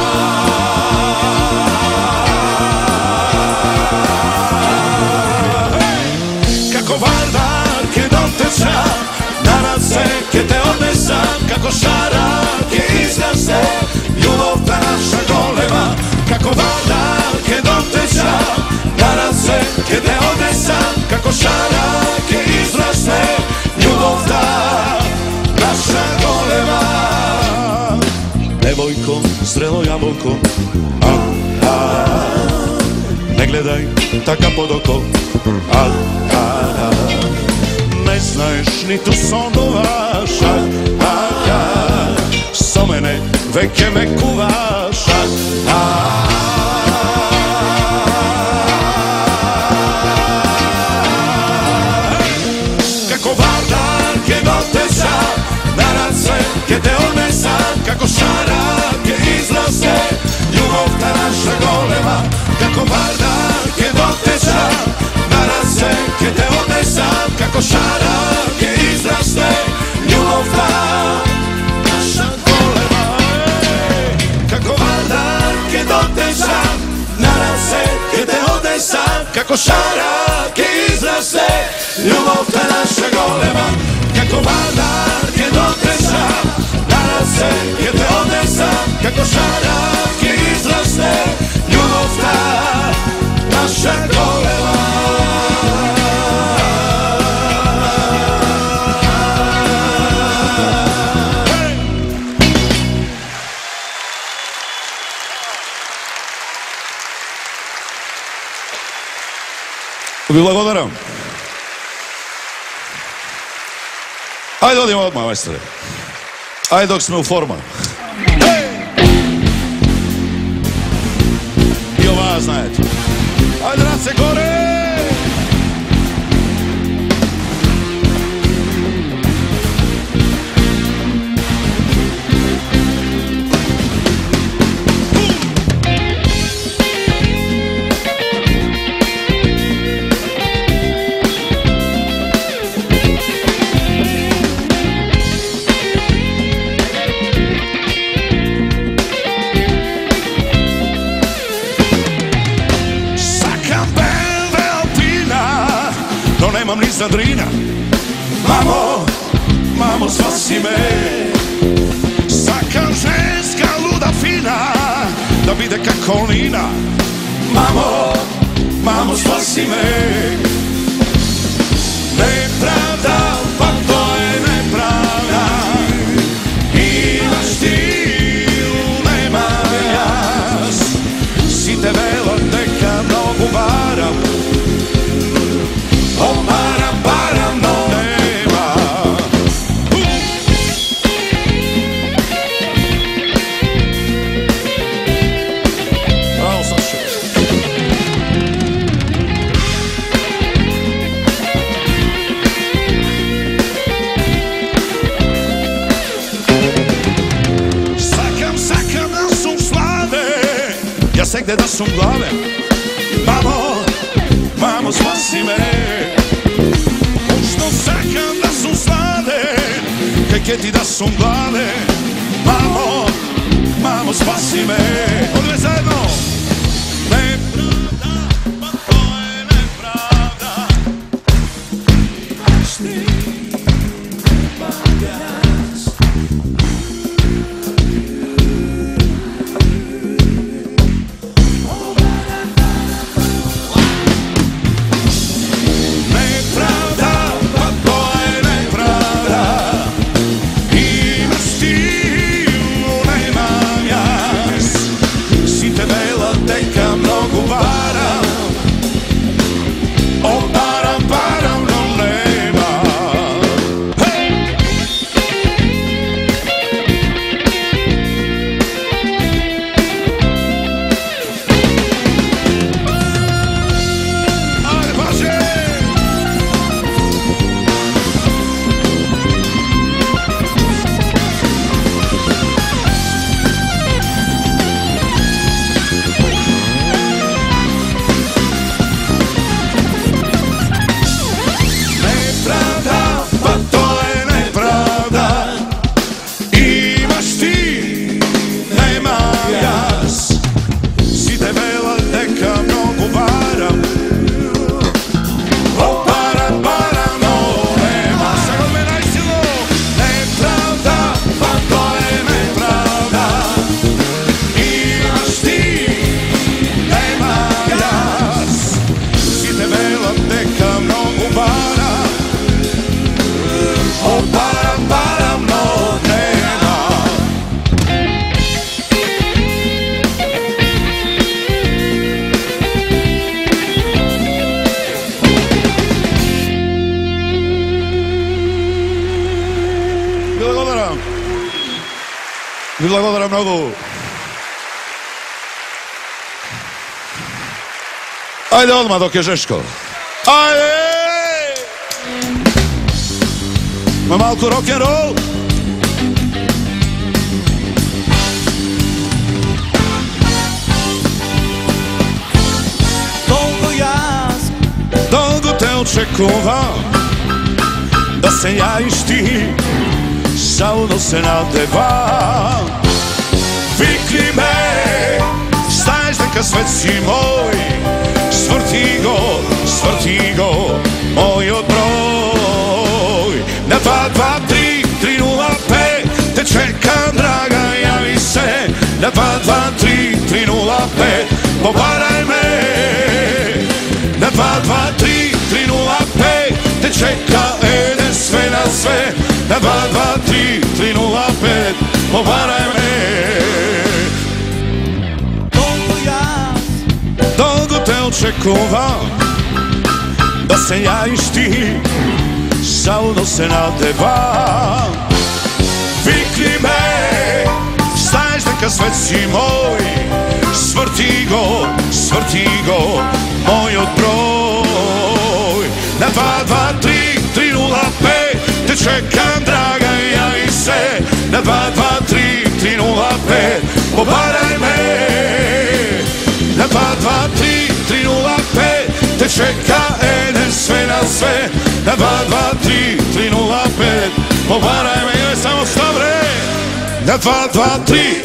S2: kako Vardar ke doteća, danas se ke te odnesam, kako šara ke izraste, ljubav ta naša golema, kako Vardar ke doteća, danas se ke te odnesam, kako šara ke izraste, ljubav ta naša golema. Devojko, zrelo jabolko, a, a, ne gledaj taka pod oko, a, a, a, ne znaješ ni tu sondovaš, a, a, a, so mene veke me kuvaš, a, a, kako Vardar ke doteća, danas se ke te odnesam, kako šara ke izraste, ljubav ta naša golema, kako Vardar ke doteća, danas se ke te odnesam, kako šara ke izraste, ljubav ta naša golema, kako Vardar ke doteća, danas se ke te odnesam, kako šara ke izraste, ljubav ta naša golema, kako Vardar ke doteća, danas se ke te odnesam, kako šara ke izraste, ljubav ta naša golema. Vi благодарам. Ajde odimo odmah, majstore. Ajde dok smo u forma. I ova znajete. Ajde race gore! Nemam ni Zadrina. Mamo, mamo spasi me. Svaka ženska luda fina da vide kako Nina. Mamo, mamo spasi me. Nepravda, pa to je nepravda. Imaš ti ili nema jas. Si te vela neka nogu varam. Oparam, param, no nema. Bravo, Saša. Ja se gde da sum glave. Mamo, mamo spasi me. Što sakam da sum slade, kaj ke ti da sum glave. Mamo, mamo spasi me. Odve zajedno. Nepravda, pa to je nepravda. Šti pamljaš. Благодаря много. Ajde odmah dok je žeško. Ajde! Ma malko rock'n'roll. Dolgo jaz, dolgo te očekuvam, da se javiš ti, zaudno se nadevam. Vikni me, znaš neka svet si moj, svrti go, svrti go, moj odbroj. Na dva, dva, tri, tri, nula, pet, te čekam draga, javi se. Na dva, dva, tri, tri, nula, pet, pobaraj me. Na dva, dva, tri, tri, nula, pet, te čeka ede sve na sve. Na dva, dva, tri, tri, nula, pet, pobaraj me. Dolgo jaz, dolgo te očekuvam, da se javiš ti, zaudno se nadevam. Vikni me, znaš neka svet si moj, svrti go, svrti go, moj odbroj. Na dva, dva, tri, tri, nula, pet, te čekam draga, javi se. Na dva, dva, tri, tri, nula, pet, pobaraj me. Na dva, dva, tri, tri, nula, pet, te čeka ede sve na sve. Na dva, dva, tri, tri, nula, pet, pobaraj me. Ide samo stavre. Na dva, dva, tri.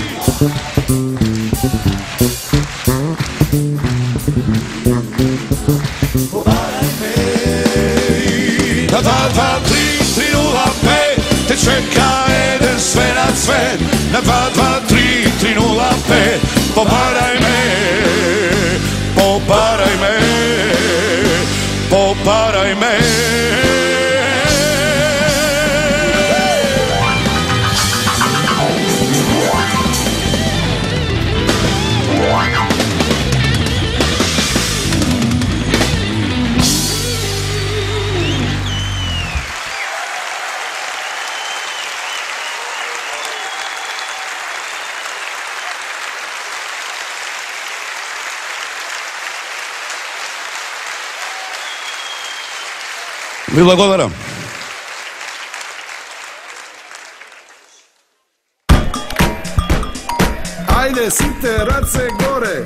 S2: Pobaraj me. Na dva, dva, tri, tri, nula, pet, te čeka ede sve na sve. Na dva, dva, tri, tri, nula, pet, pobaraj me. Pobaraj me. Pobaraj me. Ви благодарам.
S8: Ajde, site, race, gore.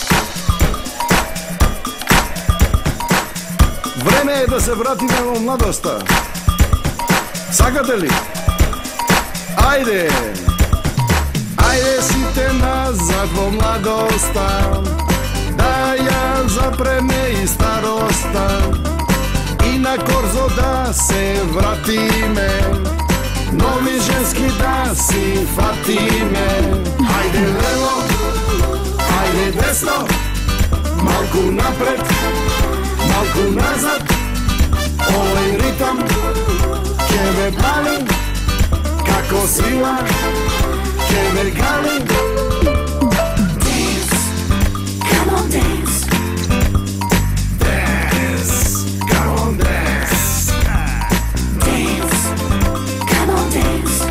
S8: Vreme je da se vratimo u mladosta. Sagate li? Ajde. Ajde, site nazad vo mladosta, da ja zapreme i starosta i na korzo da se vratime, novi ženski da si fatime. Ajde levo, ajde desno, malku napred, malku nazad, ovaj ritam keve pali, kako svila keve gali.
S5: Dance, come on dance.
S8: Dance, come on dance.
S5: Dance, come on dance.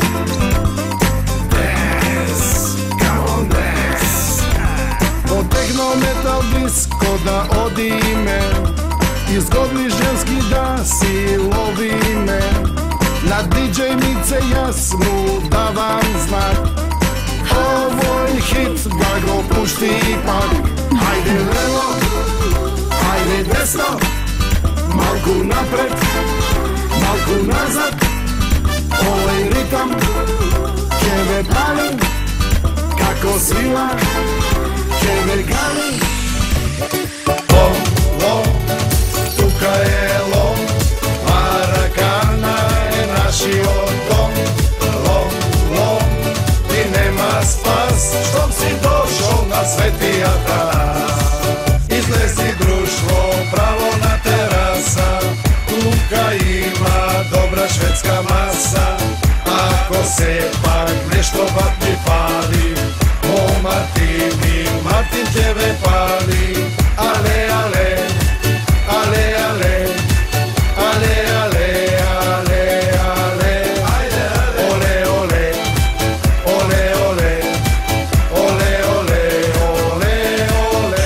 S8: Dance, come on dance. Od techno metal disco da odime, izgodni ženski da si lovime, na di džej Mice jas mu davam znak, ovoj hit da go pušti ipak. Ajde levo, ajde desno, malku napred, malku nazad, ovaj ritam keve pali, kako svila keve gali. Lom, lom, tuka je lom, Marakana je naši dom. Lom, lom, ti nema spas, što si došao na sveti atas. Izlezi društvo, pravo na terasa, tuka ima dobra švedska masa. Ako se pak nešto vatni pali, o Martini, Martin tebe pali. Ale, ale, ale, ale, ale, ale, ale, ale, ole, ole, ole, ole, ole, ole, ole, ole.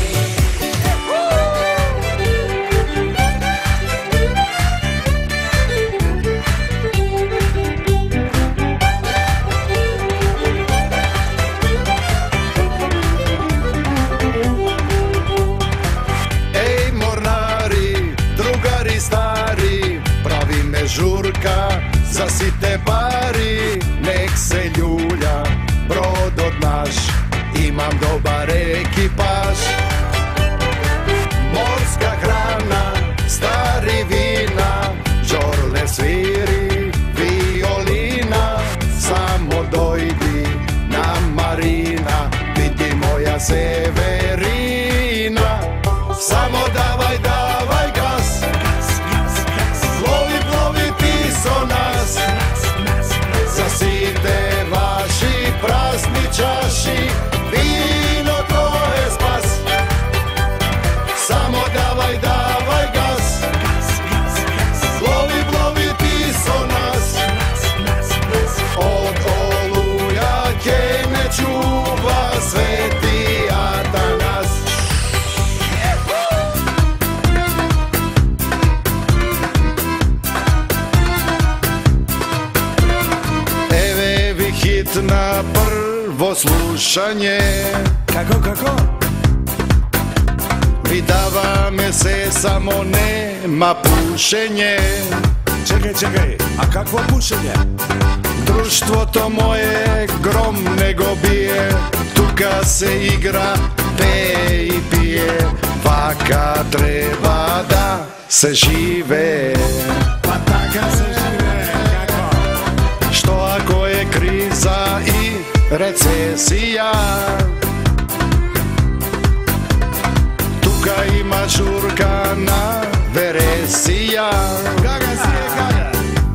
S8: Ej, mornari, drugari stari, pravi me žurka za site bari. Nek se ljulja brod od naš, imam dobar ekipaž. Morska hrana, stari vina, Đorle sviri, violina. Samo dojdi na Marina, vidi moja Severina. Samo davaj, davaj gas, plovi, plovi ti so nas, zasite vaši prazničaši, vino to je spas. Samo davaj, davaj gas, plovi, plovi ti so nas, od oluja ke ne čuva sveti Atanas. Evevi hit na prvo slušanje. Kako, kako? Vidava me se, samo nema pušenje.
S9: Čekaj, čekaj, a kakvo pušenje?
S8: Društvo to moje grom nego bije, tuka se igra, pe i pije, vaka treba da se žive.
S9: Pa taka se žive, kako?
S8: Što ako je kriza i recesija, tuka ima žurka na veresija.
S9: Gaga si je, gaga.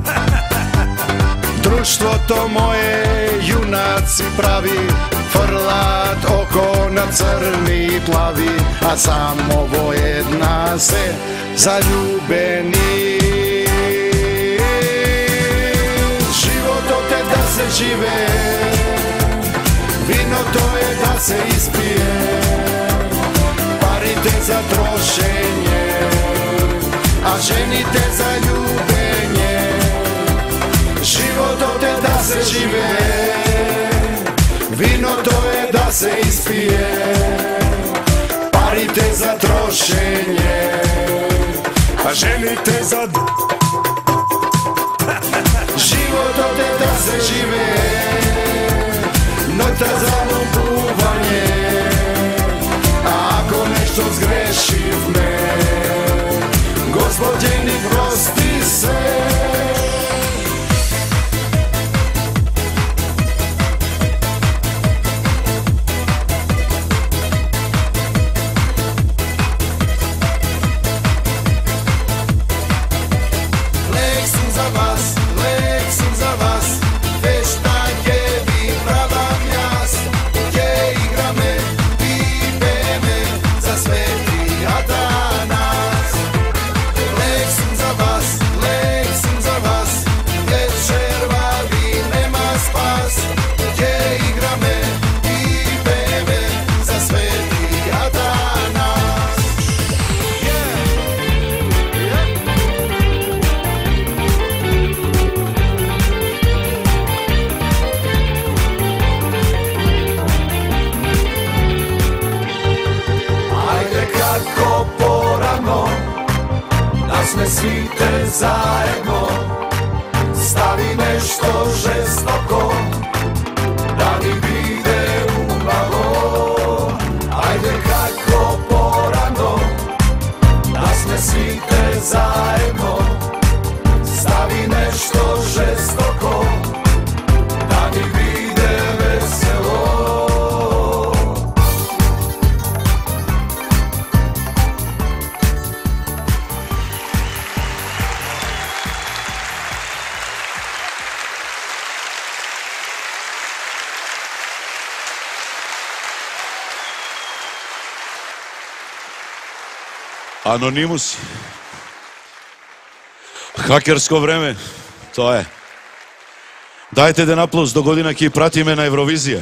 S8: Društvo to moje junaci pravi, frlat oko na crni plavi, a samo vojedna se zaljubeni. Život to te da se žive, vino to je da se ispije, parite za trošenje, a ženite za ljubenje. Život to te da se žive, vino to zove da se ispije, parite za trošenje,
S9: A ženite za d...
S8: život ode da se žive, nojta za lupuvanje, a ako nešto zgrešim me, Gospodin prosti se. Lek sam za vas, lek sam za vas, vešta je vi prava mjas, je igra me, pipe me, za sveti Atanas. Lek sam za vas, lek sam za vas, večer vavi nema spas, je igra me, pipe me, za sveti Atanas. Ajde kako porano, da sme svite zajedno, stavi nešto žestoko, da mi vide umalo. Ajde kako porano, da sme svite zajedno, stavi nešto žestoko, da mi vide veselo.
S2: Anonimus. Hakersko vreme, to je. Dajte den aplauz do godina ki prati me na Eurovizije.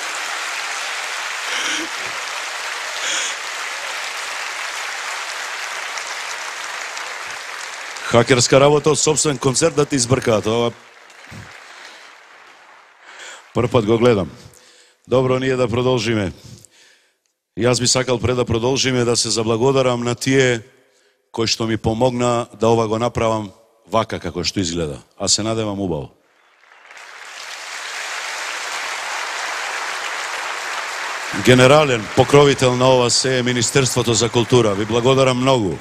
S2: Hakerska работа od собствен концерт да ти избърка. Това... Пръв път го гледам. Добро, ние да продължиме. И аз би сакал пред да продолжиме да се заблагодарам на тие кои што ми помогна да ова го направам вака како што изгледа. А се надевам убаво. Генерален покровител на ова се е Министерството за култура. Ви благодарам многу.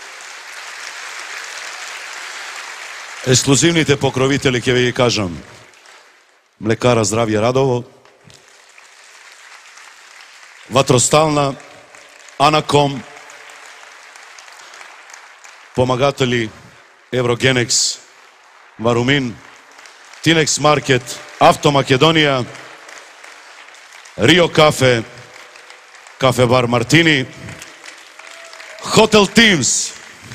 S2: Ексклузивните покровители ќе ви ги кажам. Млекара Здравје Радово, Ватростална, Анаком, помагатели Еврогенекс, Варумин, Тинекс Маркет, Авто Македонија, Рио Кафе, Кафе Бар Мартини, Хотел Тимс,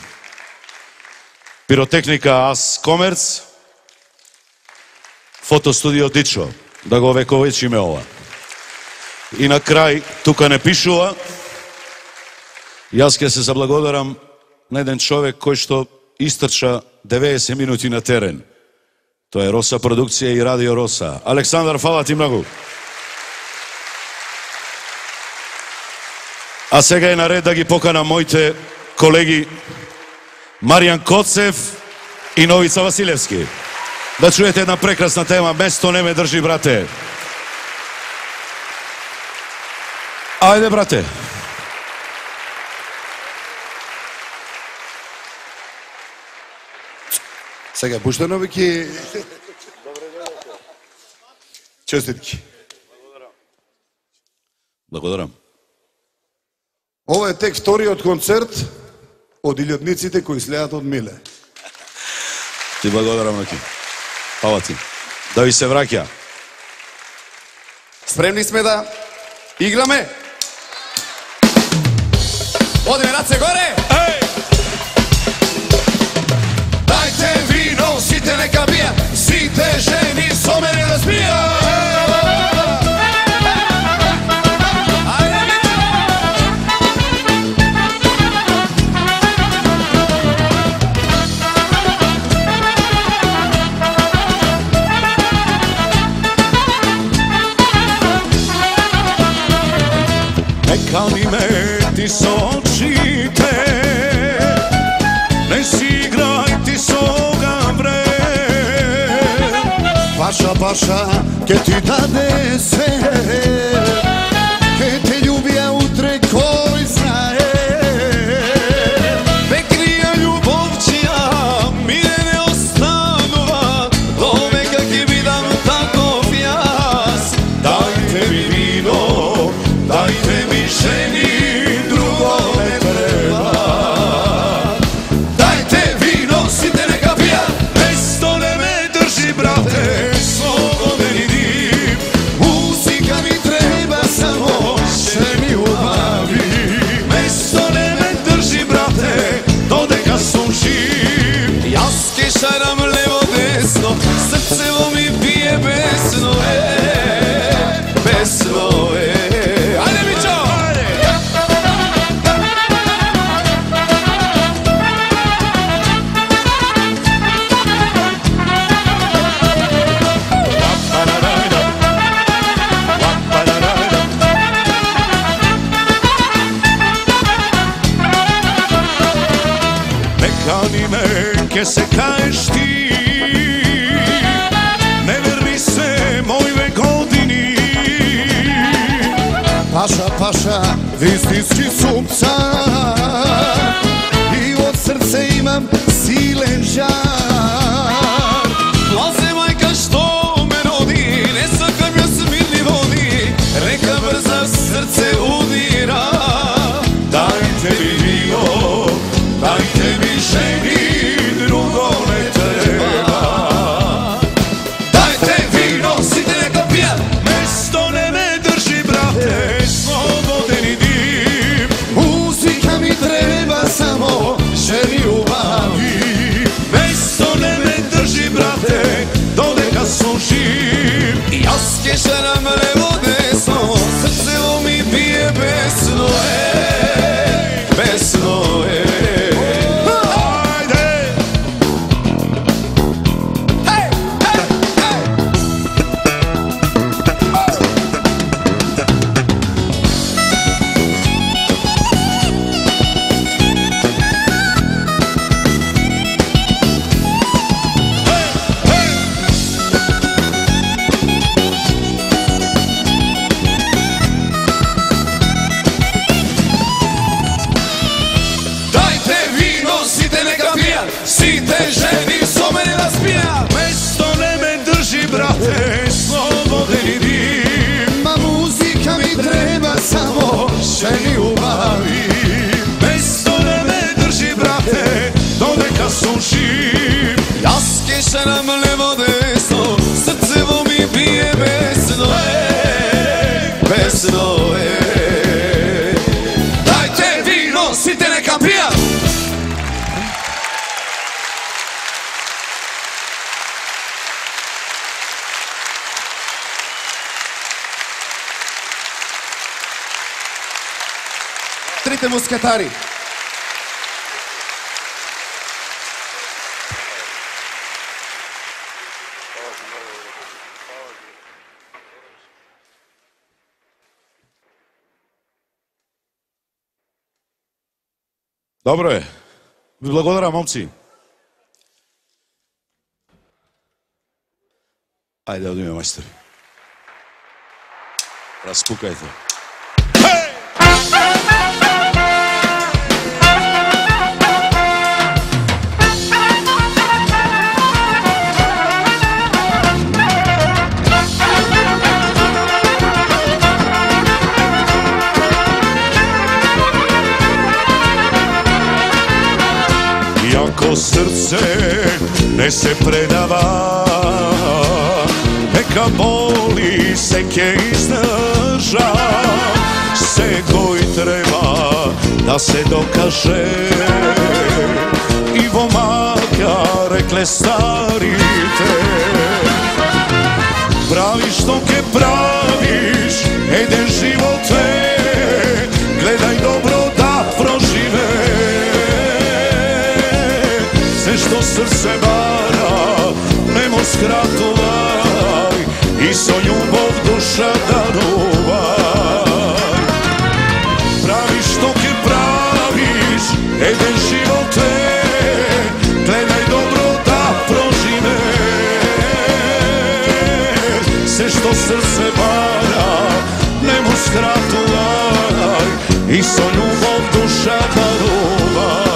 S2: Пиротехника Ас Комерц, Фотостудио Дичо, да го вековечиме ова. И на крај, тука не пишува, јас ќе се заблагодарам на еден човек кој што истрча деветдесет минути на терен. Тоа е Роса Продукција и Радио Роса. Александар, фала ти многу. А сега е наред да ги поканам моите колеги Маријан Коцев и Новица Василевски. Да чуете една прекрасна тема, Место не ме држи, брате. Ајде, брате.
S10: Сега, Буштанови ки... Честитки.
S2: Благодарам.
S10: Ова е тек вториот концерт од илјадниците кои следат од Миле.
S2: Ти благодарам на ти. Пала ти. Да ви се враќа.
S11: Спремни сме да играме? Одиме раце горе!
S8: Dajte vino, site neka bija, site ženi so mene razbija.
S1: kani me ti sočite, ne si igraj ti soga bre.
S8: Paša, paša, ke ti dade sve, ke te ljubija utre koji znaje.
S1: Bekrija ljubovčija, mire ne ostanova, dome kak je vidan tako jas. Dajte mi vino, dajte mi ženi, drugo ne treba. Dajte vino, site neka pija, mesto ne me drži brate, slobodni dim. Muzika mi treba samo ženi ubavi. Mesto ne me drži brate, dodeka sam živ. Jaske šaram levo desno, srcevo mi bije besno, e, besno, e. Ajde Mićo! Ne kani me, ke se kaješ ti, ne verni se mojoj godini.
S8: Paša, paša, vizdisči sumca i od srce imam silen žar.
S1: Plaze majka što me rodi, ne sakam ja smilni vodi, reka brza srce udira. Dajte mi vino, dajte mi ženi, drugo ne treba. Dajte vino, site neka pija, mesto ne me drži brate, slobodni dim.
S8: Muzika mi treba samo ženi ubavi.
S1: Mesto ne me drži brate, dodeka sam živ. Jaske šaram levo desno, srcevo mi bije besno, e, besno, e. Ajde! Hej, hej, hej! Dajte vino, site neka pija, site ženi, so mene raspija. Mesto ne me drži brate, slobodni dim.
S8: Ma muzika mi treba samo ženi ubavi.
S1: Mesto ne me drži brate, dodeka sam živ. Jaske šaram levo desno, srcevo mi bije besno, e, besno, e. Dajte vino, site neka pija.
S11: Trite musketari.
S2: Dobro je. Благодаря, momci. Ajde, odmijemo, majstori. Raspukajte.
S1: Jako srce ne se predava, neka boli se ke izdrža. Se koji treba da se dokaže, Ivo Marka rekle starite. Praviš što ke praviš, eden živote, gledaj dobro da prožive. Sve što srce vara, nemo skratovaj, i so ljubav duša darovaj.
S2: zgratuvaj i so ljubov duša daruvaj.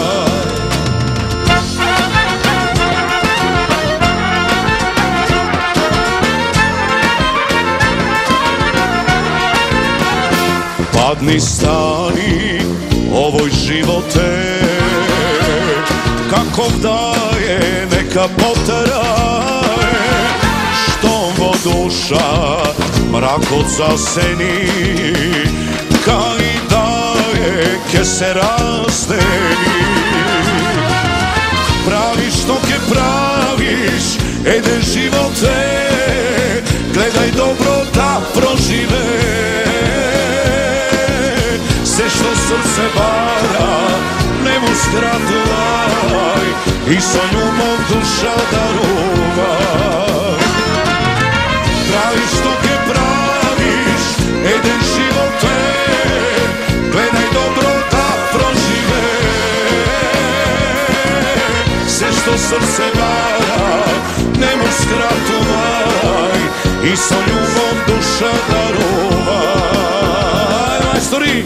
S2: Padni stani ovoj živote, kakov daje neka potraje, što vo duša mrak od zaseni, ka i daje ke se rasteni. Praviš što ke praviš, ede živote, gledaj dobro da prožive. Sve što srce vara, nemu zgratuvaj i so ljubov duša daruvaj. Praviš što ke praviš, eden živote, gledaj dobro da prožive. Sve što srce vara, nemu zgratuvaj i so ljubov duša daruvaj. Majstori!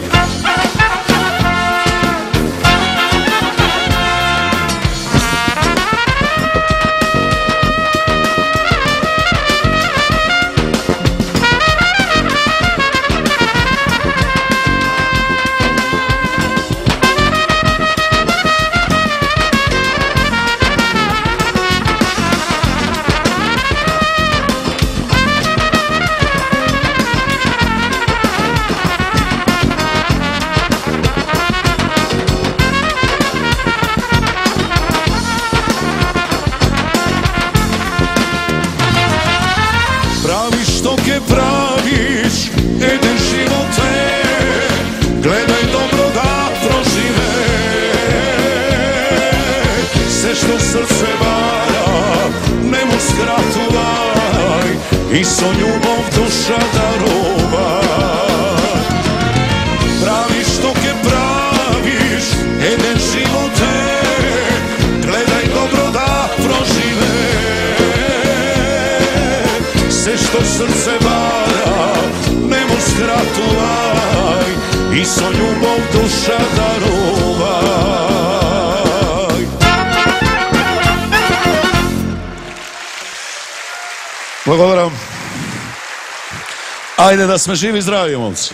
S2: I so ljubov duša daruvaj. Praviš što ke praviš, eden živote, gledaj dobro da prožive. Sve što srce vara, nemu zgratuvaj i so ljubov duša daruvaj. Благодарам. Ajde da sme živi i zdravi, momci.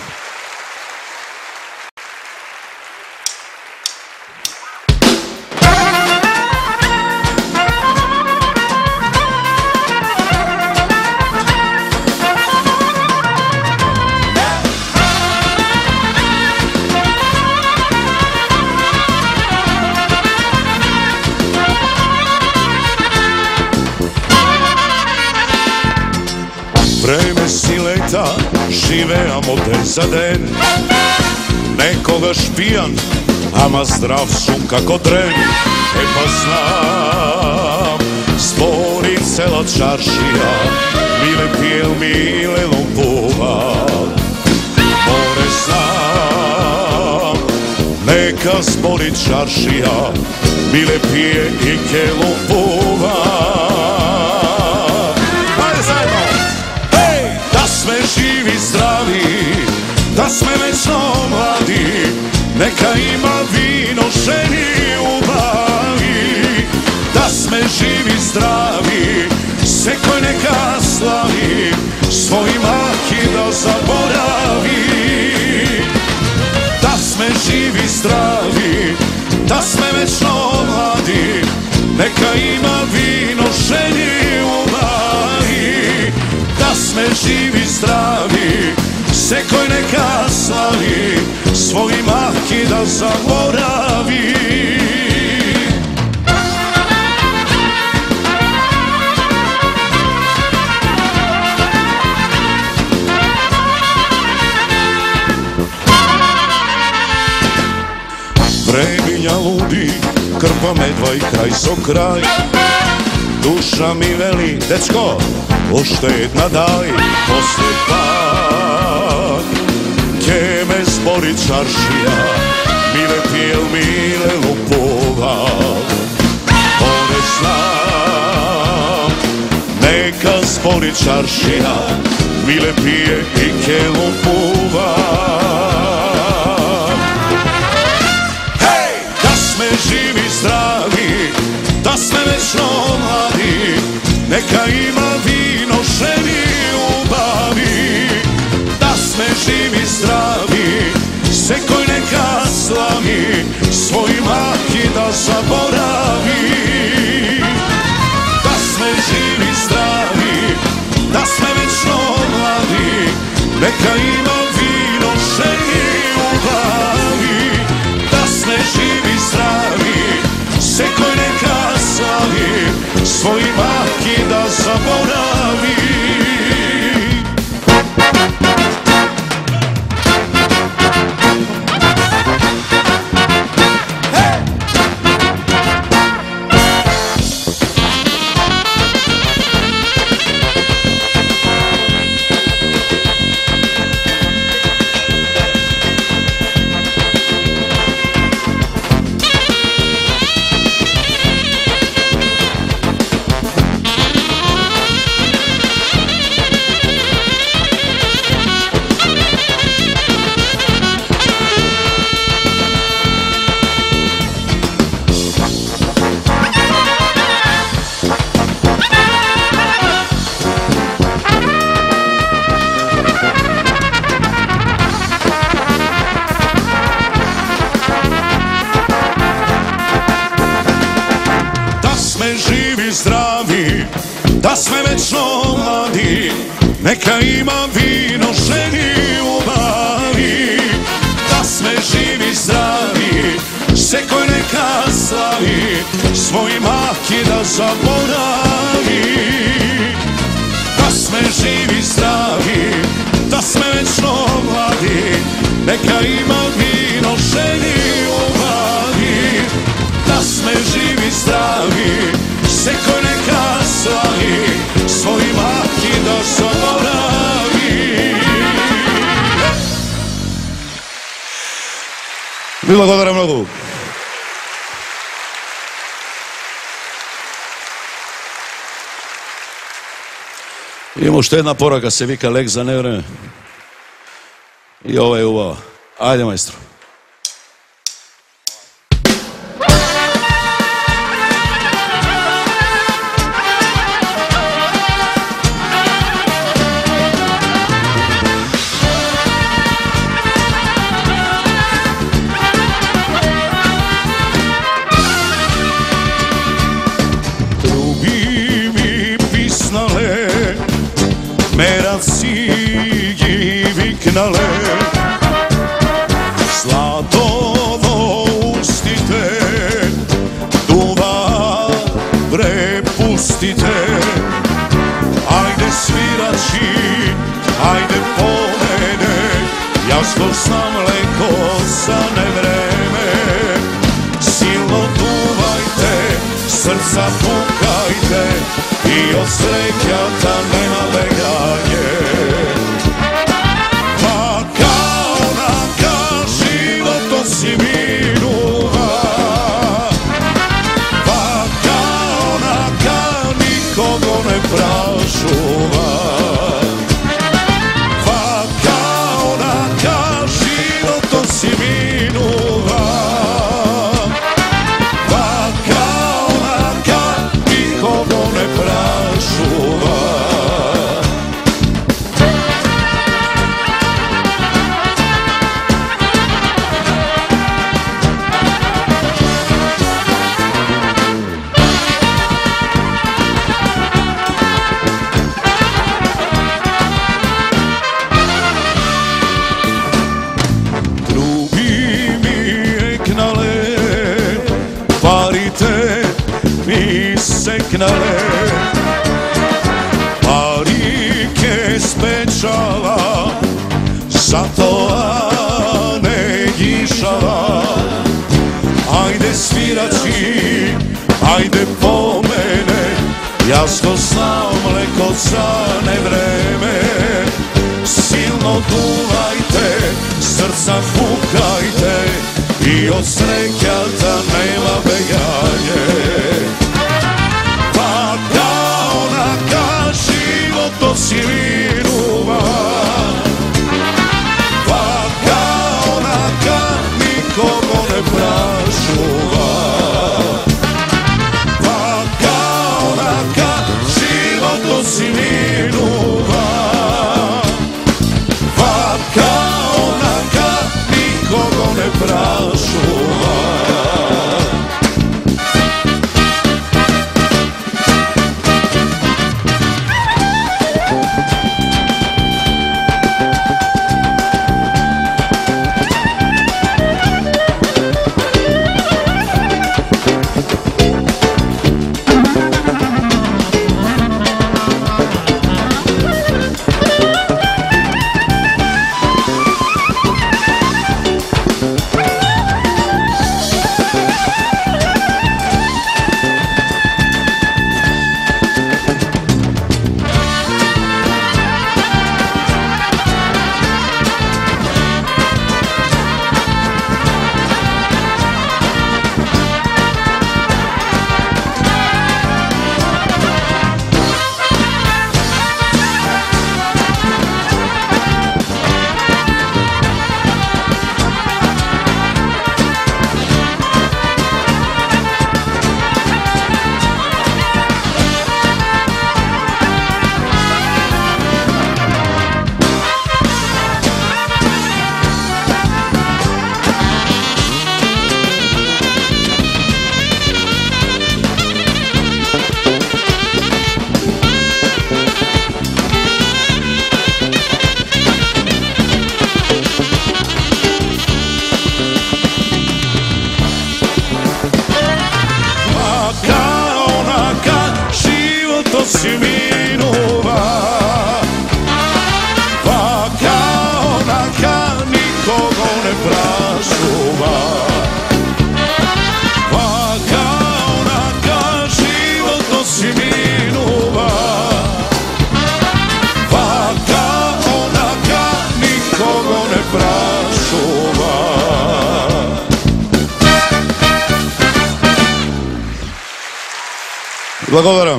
S9: Vreme si leta, živeamo den za den. Nekoga špijan, ama zdrav sum kako dren. E pa znam, spori cela čaršija, mile pijel, mile lumpuva. More znam, neka spori čaršija, mile pije i ke lumpuva. Da sme živi zdravi, da sme večno mladi, neka ima vino ženi u glavi. Da sme živi zdravi, sekoj neka slavi, svoj maki da zaboravi. Da sme živi zdravi, da sme večno mladi, neka ima vino ženi u glavi. Da sme živi zdravi, sekoj neka slavi, svoj maki da zaboravi. Vreminja ludi, krpa medva i kraj so kraj. Duša mi veli, dečko, uštedna daj. Posle pak, ke me zbori čaršija, mile pijel, mile lupova. One znam, neka zbori čaršija, mile pije i ke lupova. večno mladi, neka ima vino, ženi, ljubavi. Da sme živi, zdravi, se koji neka slavi, svoj mak i da zaboravi. Da sme živi, zdravi, da sme večno mladi, neka ima vino, ženi, ljubavi. Da sme živi, zdravi, se koji neka slavi, svoj mak i da zaboravi. Da sme večno mladi, neka ima vino, ženi, ljubavi. Da sme živi, zdravi, se koji neka slavi, svoj mak i da zaboravi. Da sme živi, zdravi, da sme večno mladi, neka ima vino, ženi, ljubavi. Da sme živi, zdravi, se koji neka slavi, svoj mak i da zaboravi.
S2: Vi благодаря много. Imamo što jedna poruka, se vika Lek za nevreme. I ovo je uvao. Ajde, majstro.
S9: Zlatovo ustite, duva prepustite. Ajde svirači, ajde po mene, ja što znam leko za nevreme. Silno duvajte, srca pukajte, i od srećata nema beganje. Si minuva, pa kao naka nikogo ne prašuva. Pa kao naka životom si minuva, pa kao naka nikogo ne prašuva. Seknale, parike spečala, zato ne gišala. Ajde svirači, ajde po mene, ja što znam mleko za nevreme. Silno duvajte, srca pukajte, i od srećata nema beganje. To si minuva, pa kao naka nikogo ne prašuva. Pa kao
S2: Благодарам.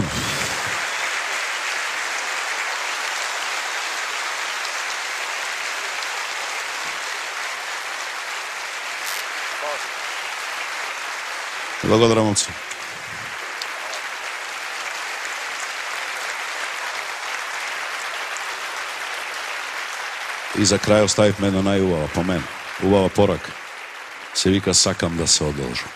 S2: Благодарам, момци. И за крај оставивме една најубава по мен. Убава порака. Се вика "Сакам да се одолжам".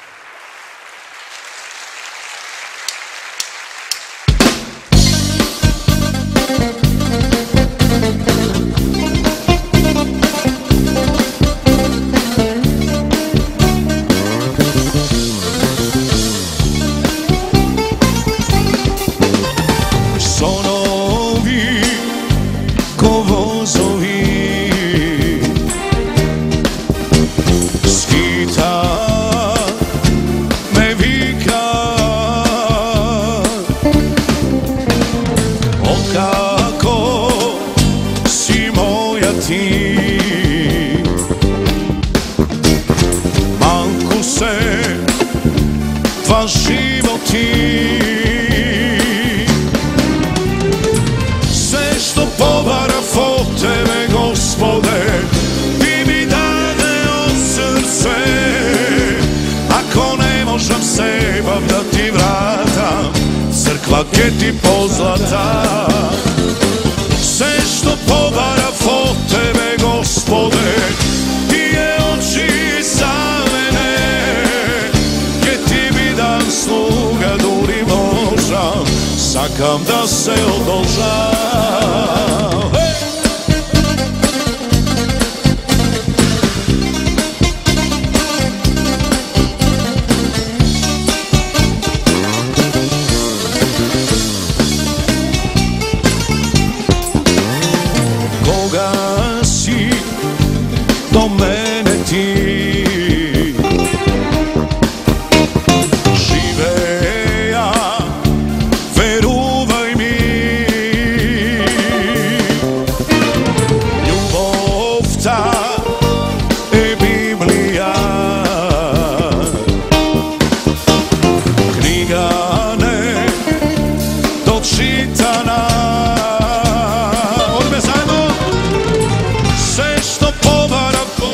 S9: Ке ти позлата, се што побарав од тебе, Господе, тие очи за мене, ке ти бидам слуга, дури можам, сакам да се одолжам. До мене ти живея, верувај ми, љубовта е Библија, книга не дочитана. Одме заедно, се што побара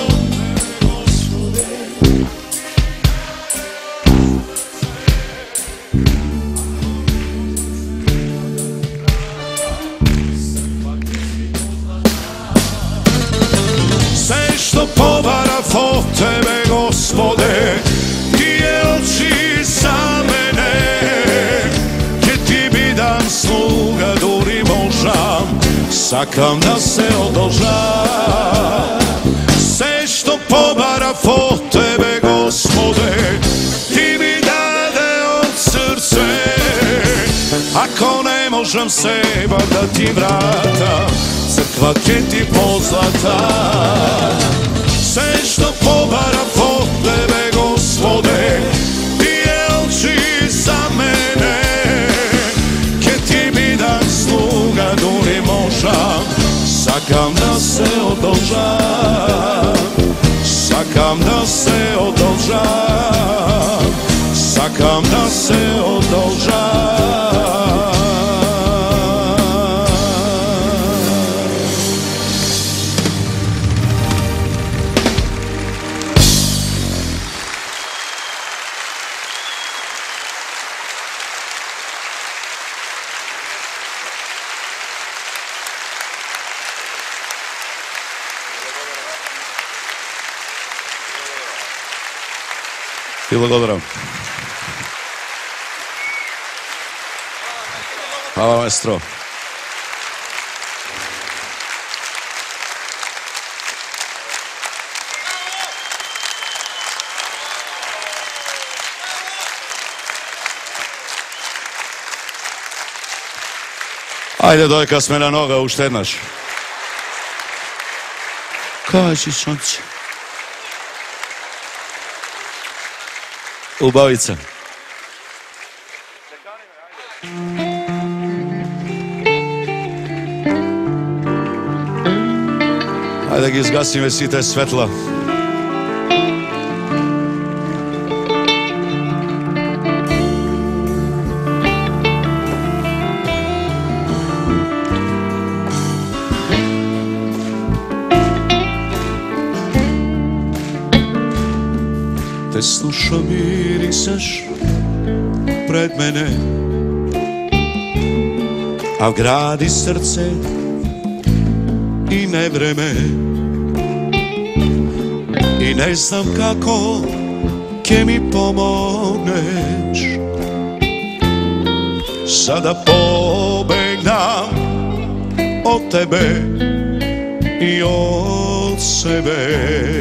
S9: побарав од тебе, Господе, тие очи за мене, ке ти бидам слуга, дури можам, сакам да се одолжам. Се што побарав од тебе, Господе, ти ми даде од срце, ако не можам себе да ти вратам, црква ке ти позлата. Се што побарав од тебе, Господе, тие очи за мене, ке ти бидам слуга, дури можам, сакам да се одолжам, сакам да се одолжам, сакам да се одолжам.
S2: Ти благодарам. Hvala, maestro. Ajde, dojka sme na noga, уште еднаш. Кажи, сонце. Убавица. Ајде да ги изгасиме сите светла. te slušam mirišeš pred mene, a gradi srce i nevreme. I ne znam kako ke mi pomogneš, sada pobegnam od tebe i od sebe.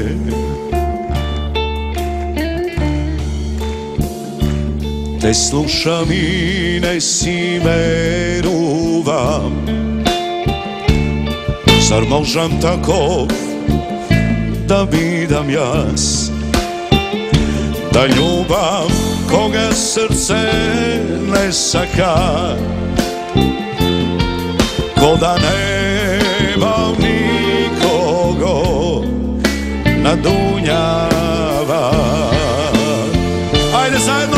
S2: Te slušam i ne si veruvam, zar možem tako da bidam jas, da ljubam koga srce ne saka, ko da nemam nikogo na dunjava. Ajde zajedno!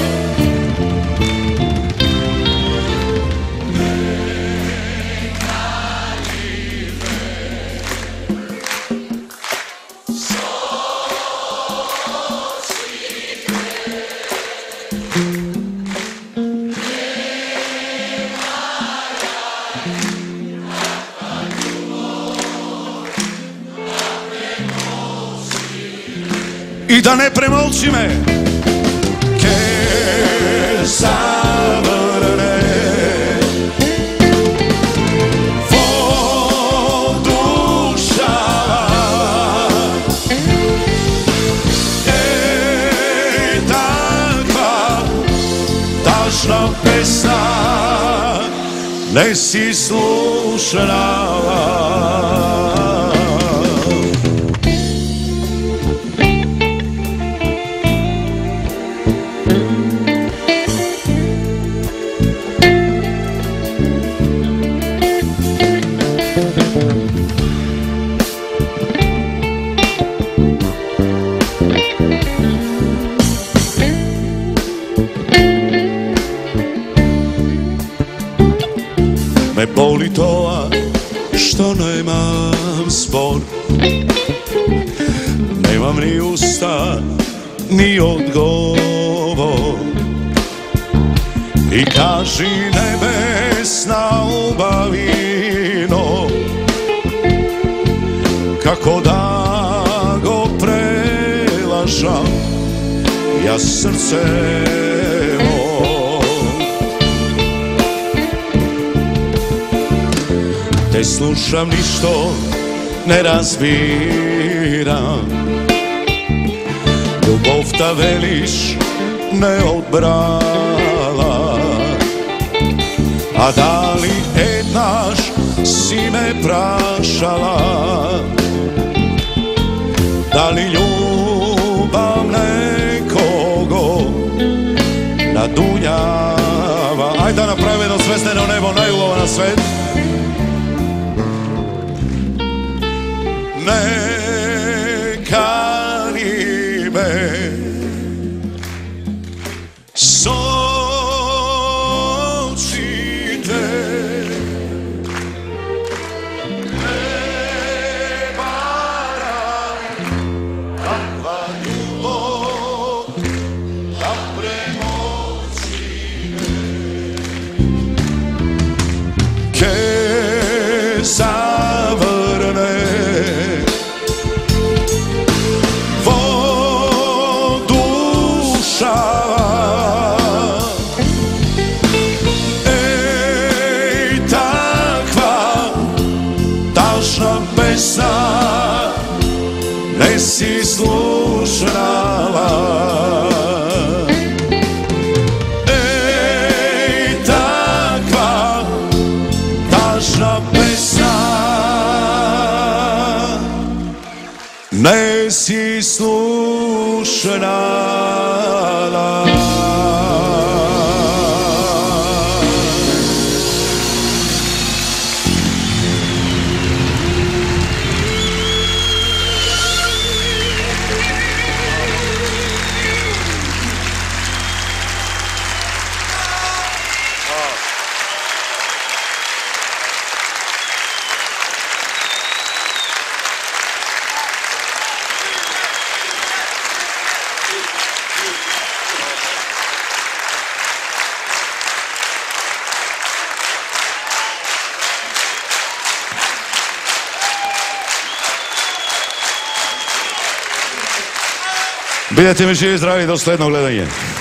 S2: I da ne premolči me, ke zavrne vodušava. Ej, takva tažna pesna ne si slušala. Me boli to što nemam spor, nemam ni usta, ni odgovor. I kaži nebesna obavino, kako da go prelažam ja srce te slušam, ništo ne razbiram. Ljubov ta veliš ne odbrala, a da li jednaš si me prašala, da li ljubav nekogo nadunjava. Ajde da napravi jedno svezdeno nebo, najljubava na svet. Ne kani me sočite, ne bara takva ljubov da premoći me. Ke zavrne ne si slušala. Ej, takva tažna pesna ne si slušala. Бидете ми живи и здрави до следно гледање.